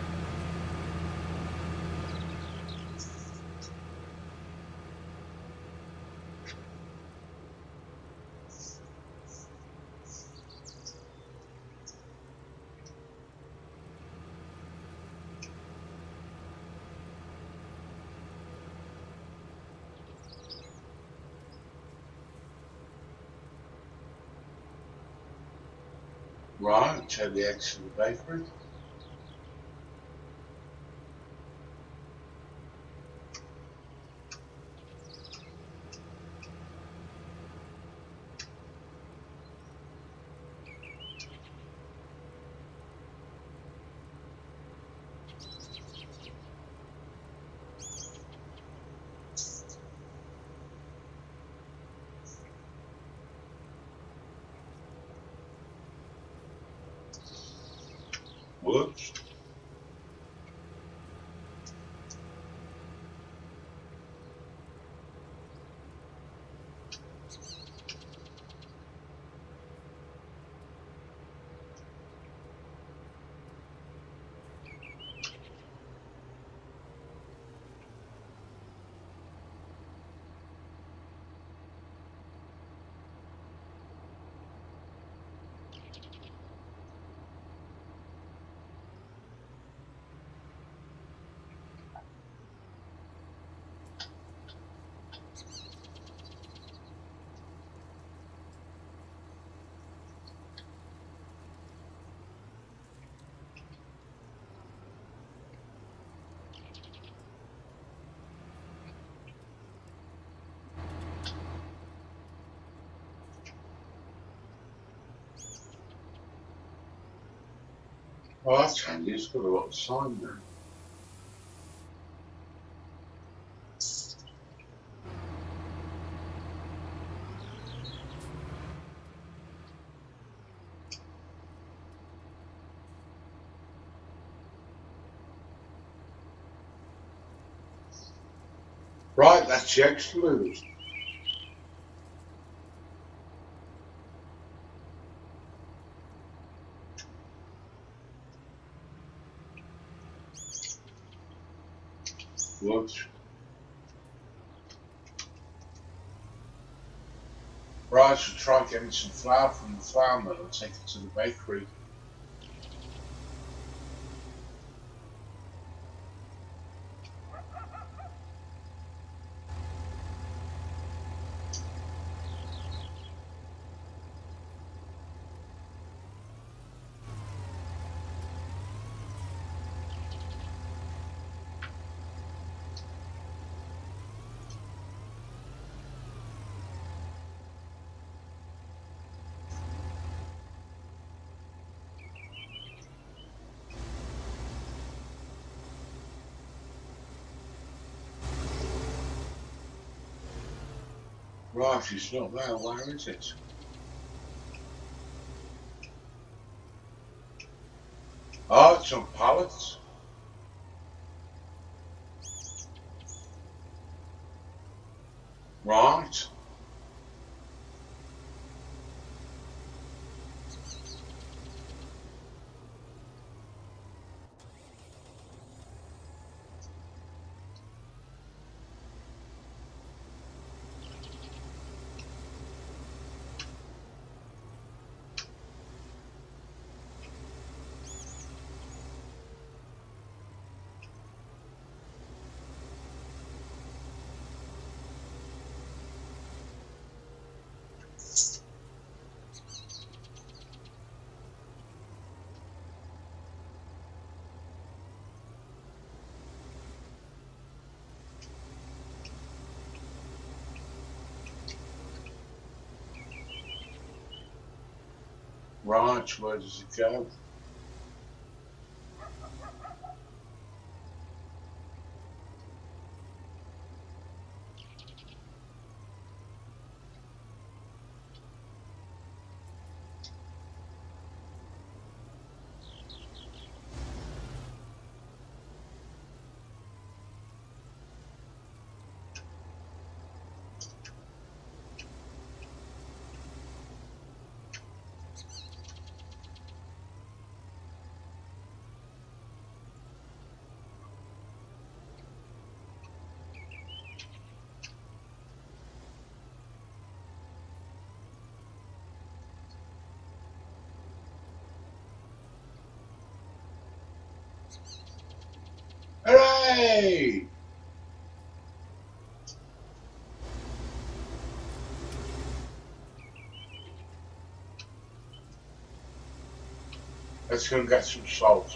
Right, turn the eggs to the bakery. Whoops. Oh, that's handy. It's got a lot of sign there. Right, that's the exclude. Whoops. Right, so try getting some flour from the flour mill and take it to the bakery. Right, it's not there. Where is it? Oh, it's on pallets. Right. Right, where does it go? Hooray! Let's go and get some salt.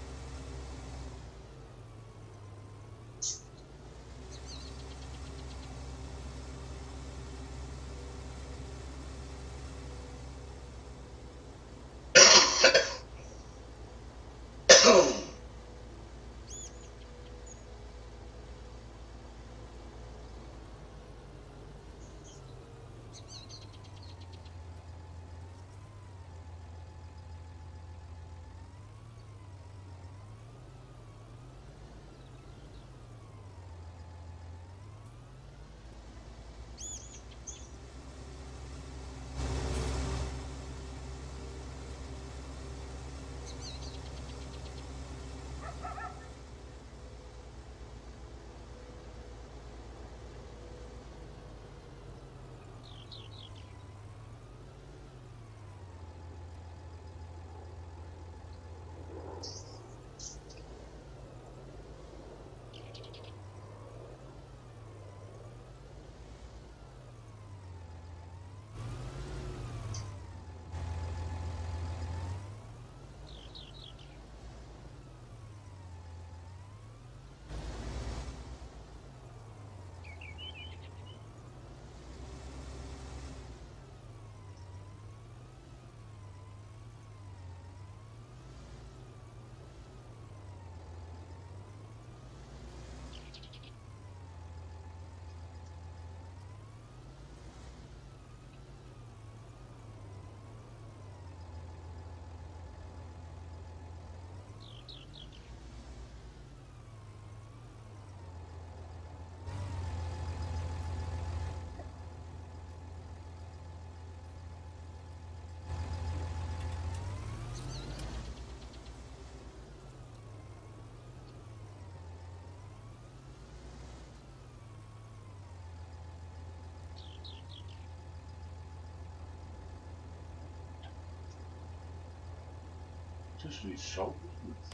Just need salt, isn't it?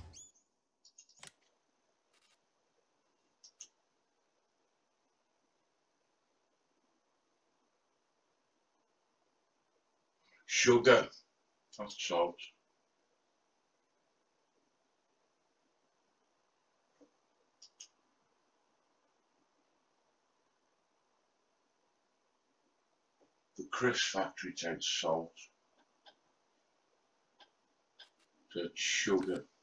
Sugar, not salt. The crisp factory takes salt. So it's sugar.